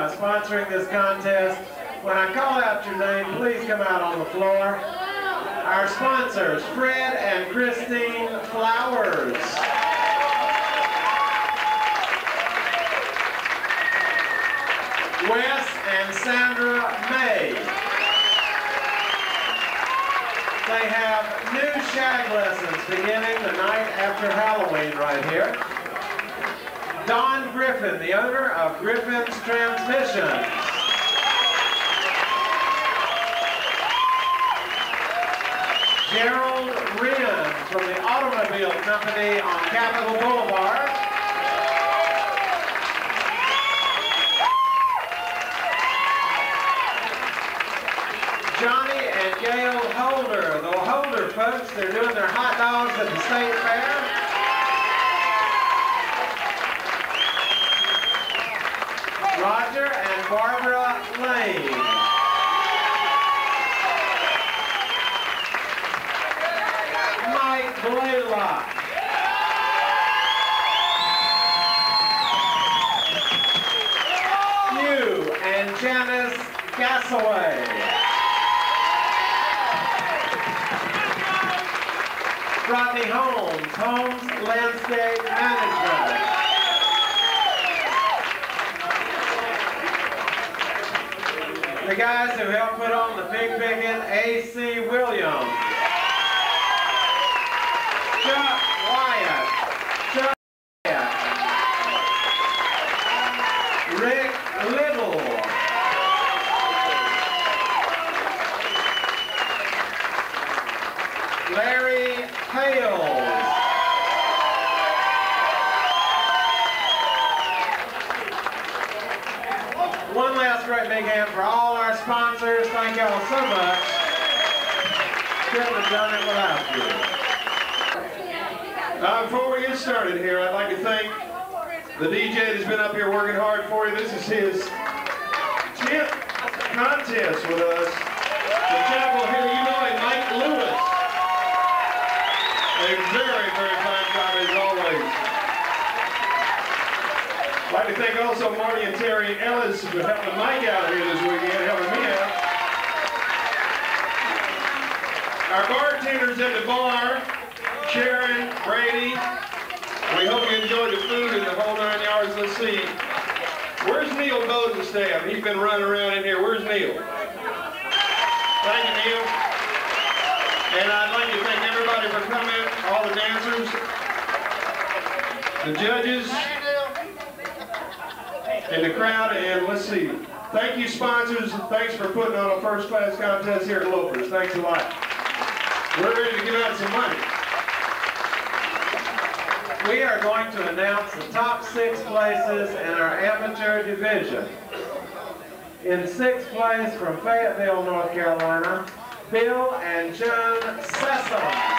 sponsoring this contest. When I call out your name, please come out on the floor. Our sponsors, Fred and Christine Flowers. Wes and Sandra May. They have new shag lessons beginning the night after Halloween right here. Don Griffin, the owner of Griffin's Transmissions. Gerald Wren from the Automobile Company on Capitol Boulevard. Johnny and Gail Holder, the Holder folks, they're doing their hot dogs at the State Fair. Roger and Barbara Lane. Mike Blaylock. Hugh and Janice Gassaway. Rodney Holmes, Holmes Landscape Management. The guys who helped put on the Big Biggin, A.C. Williams. Chuck Wyatt. Chuck Wyatt. Rick Little. Larry Hales. One last great big hand for all our sponsors. Thank y'all so much. Couldn't have done it without you. Before we get started here, I'd like to thank the DJ that's been up here working hard for you. This is his 10th contest with us. The Chapel Hill, Mike Lewis. A very, very fine job as always. I'd like to thank also Marty and Terry Ellis for helping Mike out here this weekend, helping me out. Our bartenders at the bar, Sharon, Brady. We hope you enjoyed the food and the whole 9 yards. Let's see. Where's Neil Bowden's staff? He's been running around in here. Where's Neil? Thank you, Neil. And I'd like to thank everybody for coming, all the dancers, the judges, and the crowd, and let's see. Thank you, sponsors. Thanks for putting on a first-class contest here at Loafers. Thanks a lot. We're ready to give out some money. We are going to announce the top 6 places in our amateur division. In 6th place from Fayetteville, North Carolina, Bill and Joan Sessom.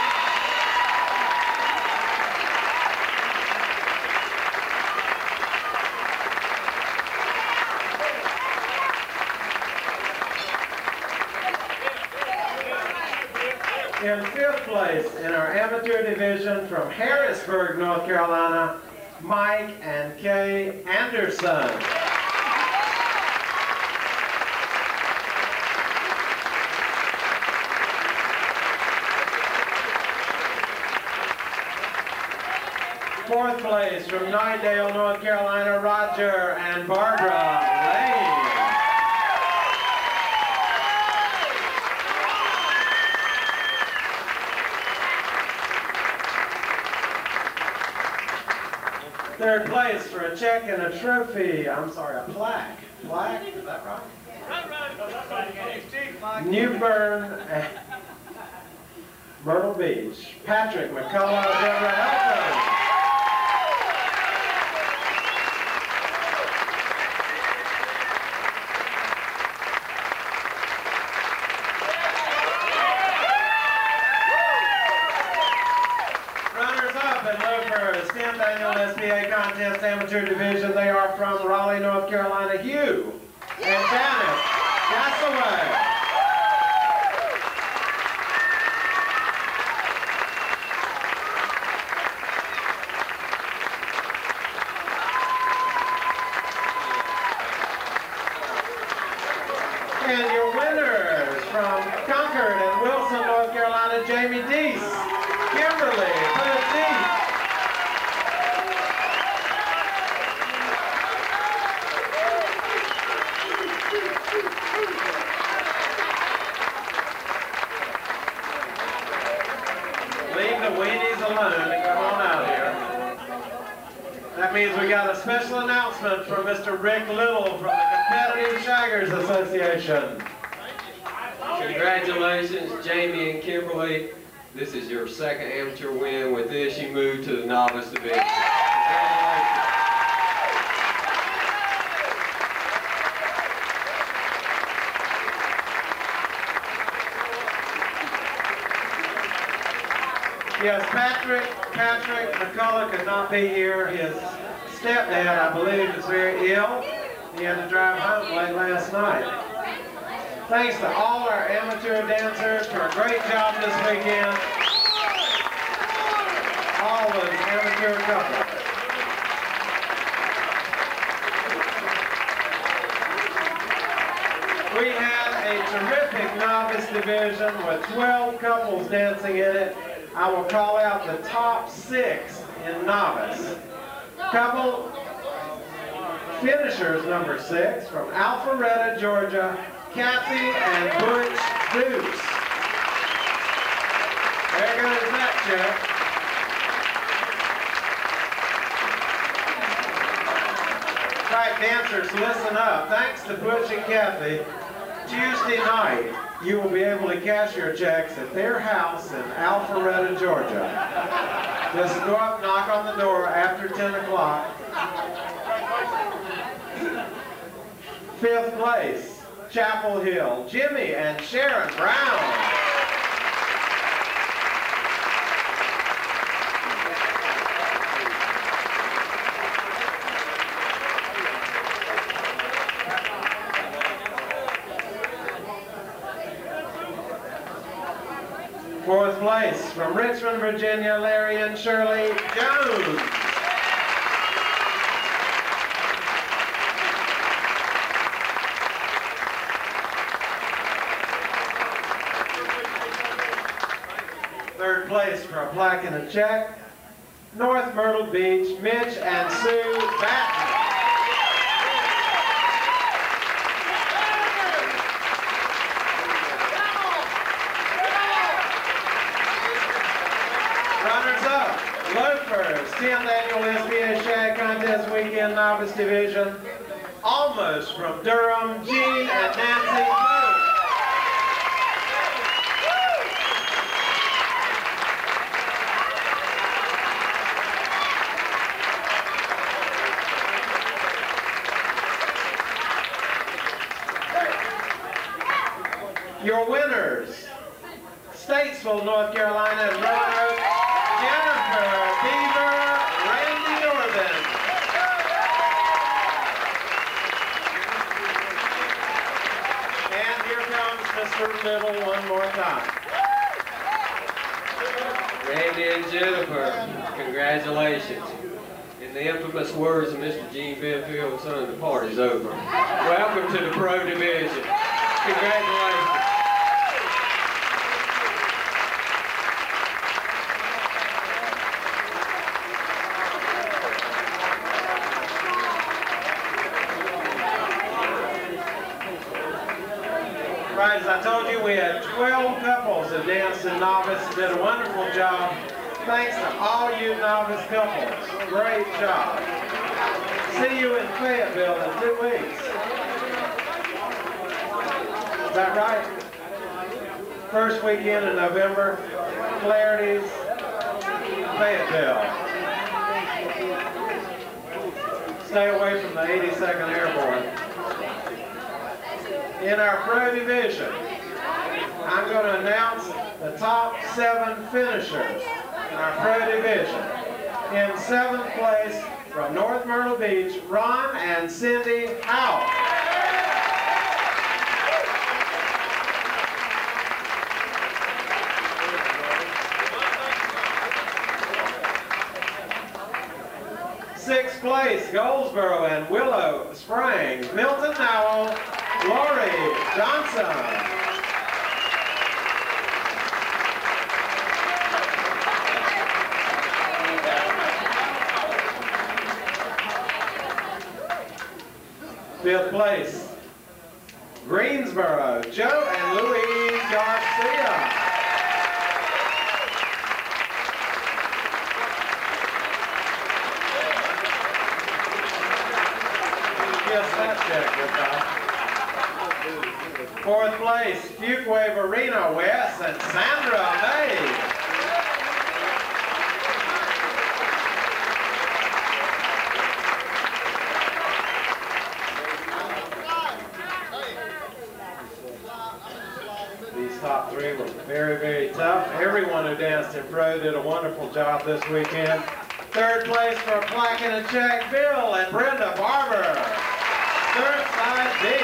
In 5th place in our amateur division from Harrisburg, North Carolina, Mike and Kay Anderson. Fourth place from Nightdale, North Carolina, Roger and Barbara Lane. Third place for a check and a trophy. I'm sorry, a plaque. Plaque? Is that right? New Bern, Myrtle Beach. Patrick McCullough, Deborah Elton. Contest Amateur Division. They are from Raleigh, North Carolina, Hugh and Janice Gassaway. And your winners from Concord and Wilson, North to Jamie Deese. Kimberly, Bud Deese. Leave the weenies alone and come on out here. That means we got a special announcement from Mr. Rick Little from the Competitive Shaggers Association. Congratulations, Jamie and Kimberly. This is your second amateur win. With this, you move to the novice division. Congratulations. Yes, Patrick McCullough could not be here. His stepdad, I believe, is very ill. He had to drive home late last night. Thanks to all our amateur dancers for a great job this weekend. All those amateur couples. We had a terrific novice division with 12 couples dancing in it. I will call out the top 6 in novice. Couple finishers, number 6, from Alpharetta, Georgia, Kathy and Butch Dukes. There goes that check. All right, dancers, listen up. Thanks to Butch and Kathy, Tuesday night, you will be able to cash your checks at their house in Alpharetta, Georgia. Just go up, knock on the door after 10 o'clock. 5th place, Chapel Hill, Jimmy and Sharon Brown. Fourth place, from Richmond, Virginia, Larry and Shirley Jones. Third place for a plaque and a check, North Myrtle Beach, Mitch and Sue Batten. Runners-up, Loafers, 10th Annual SBA Shag Contest Weekend Novice Division, Almost from Durham, Gene and Nancy Pope. Your winners, Statesville, North Carolina, and Roanoke, Jennifer Beaver, Randy Northern. And here comes Mr. Little one more time. Randy and Jennifer, congratulations. In the infamous words of Mr. Gene Benfield, son, the party's over. Welcome to the Pro Division. Congratulations. Right, as I told you, we had 12 couples that danced in novice, did a wonderful job. Thanks to all you novice couples. Great job. See you in Fayetteville in 2 weeks. Is that right? First weekend in November, Clarity's, Fayetteville. Stay away from the 82nd Airborne. In our Pro Division, I'm going to announce the top 7 finishers in our Pro Division. In 7th place, from North Myrtle Beach, Ron and Cindy Howell. Sixth place, Goldsboro and Willow Springs, Milton Nowell, Lori Johnson. Fifth place, Greensboro, Joe and Louise Garcia. Yes, that check, goodbye. Fourth place, Fuquay Verena West and Sandra May. These top three were very, very tough. Everyone who danced in pro did a wonderful job this weekend. Third place for a plaque and a check, Bill and Brenda Barber. Third side D.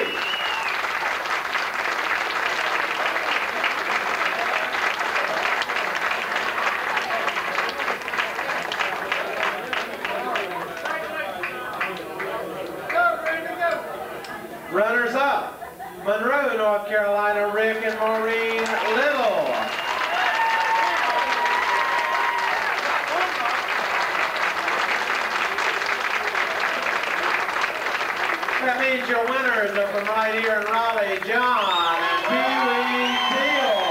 Runners up, Monroe, North Carolina, Rick and Maureen Little. That means your winners are from right here in Raleigh, John and Pee-wee Teal.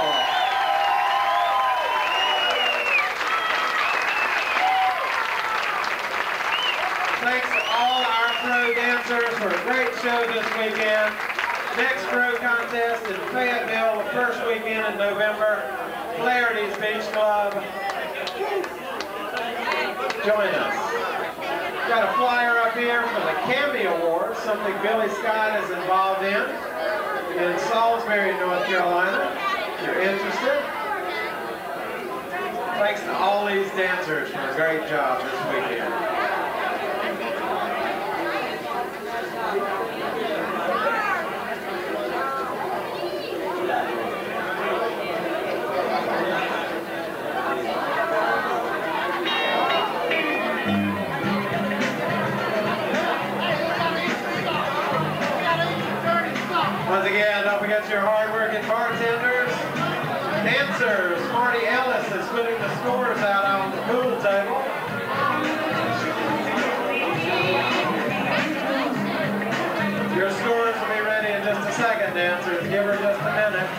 Thanks to all our pro dancers for a great show this weekend. Next pro contest in Fayetteville, the first weekend in November. Clarity's Beach Club. Join us. Got a flyer up here for the Cammy Award, something Billy Scott is involved in Salisbury, North Carolina. If you're interested. Thanks to all these dancers for a great job this weekend. Once again, don't forget your hard-working bartenders, dancers. Marty Ellis is putting the scores out on the pool table. Your scores will be ready in just a second, dancers. Give her just a minute.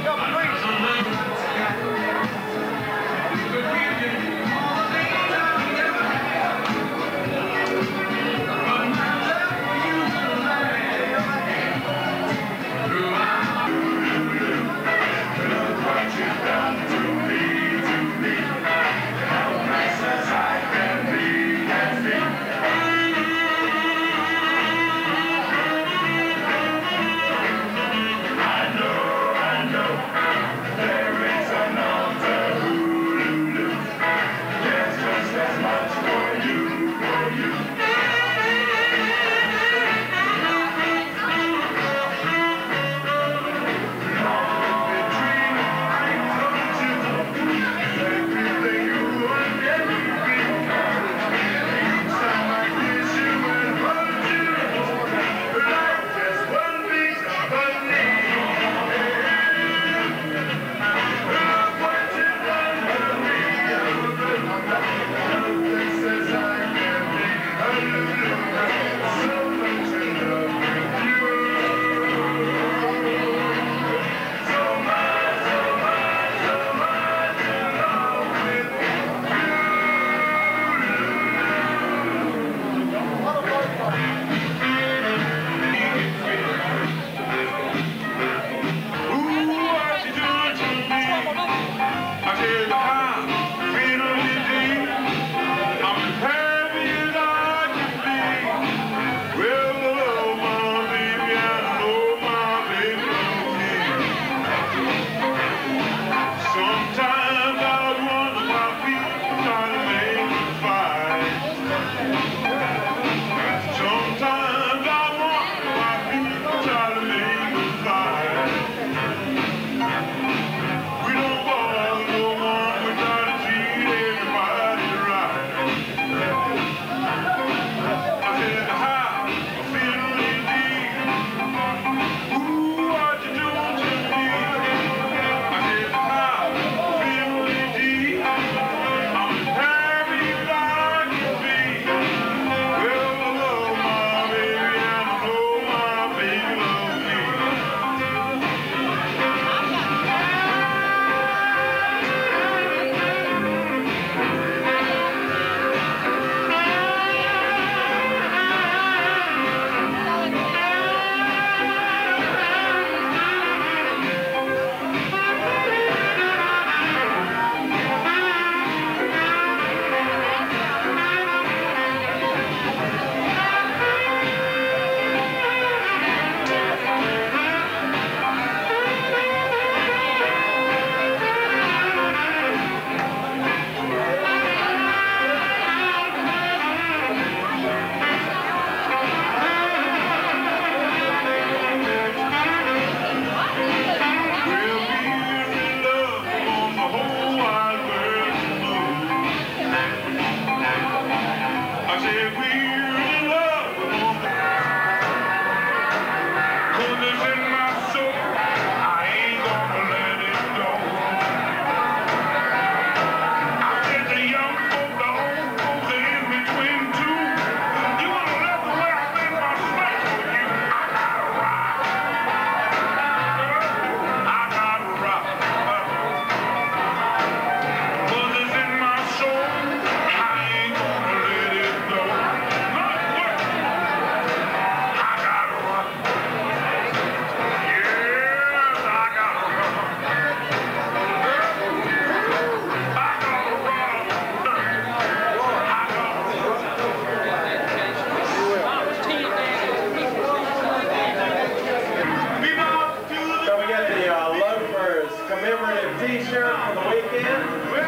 T-shirt for the weekend.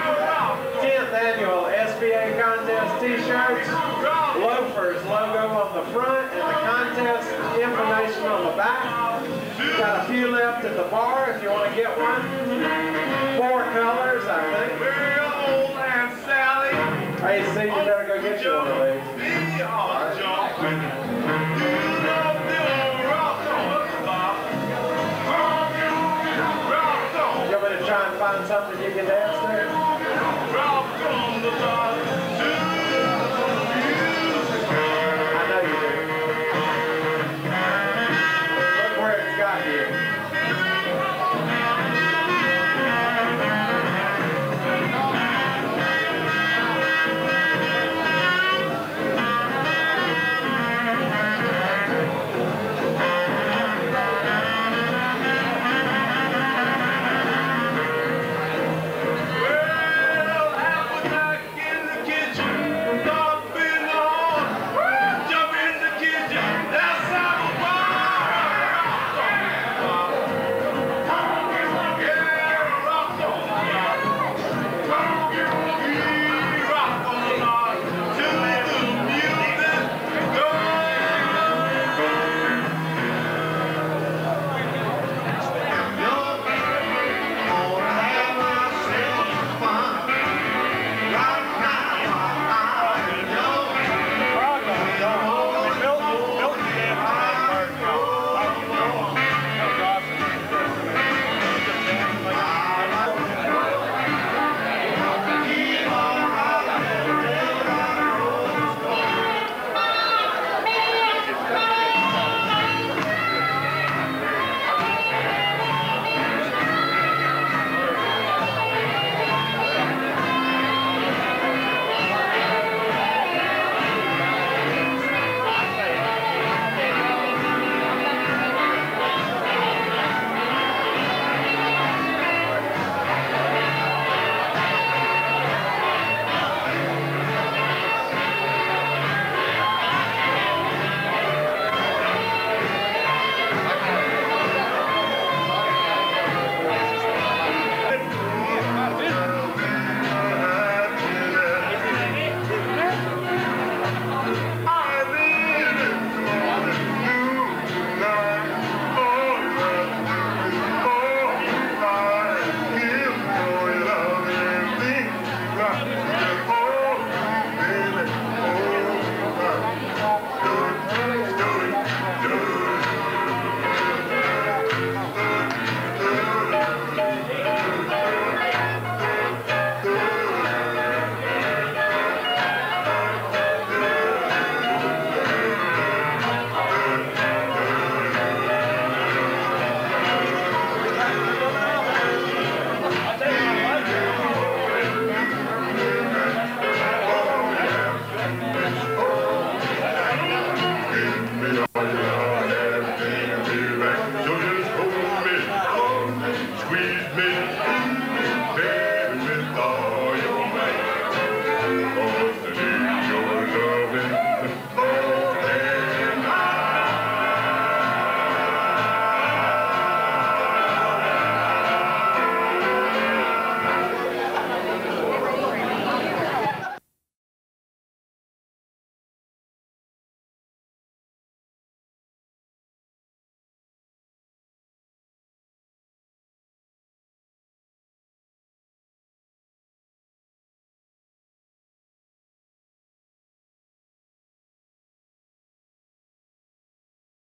10th annual SBA contest T-shirts. Loafers logo on the front and the contest information on the back. Got a few left at the bar if you want to get one. 4 colors, I think. Hey, Steve, you better go get you one of these. You want me to try and find something you can dance to?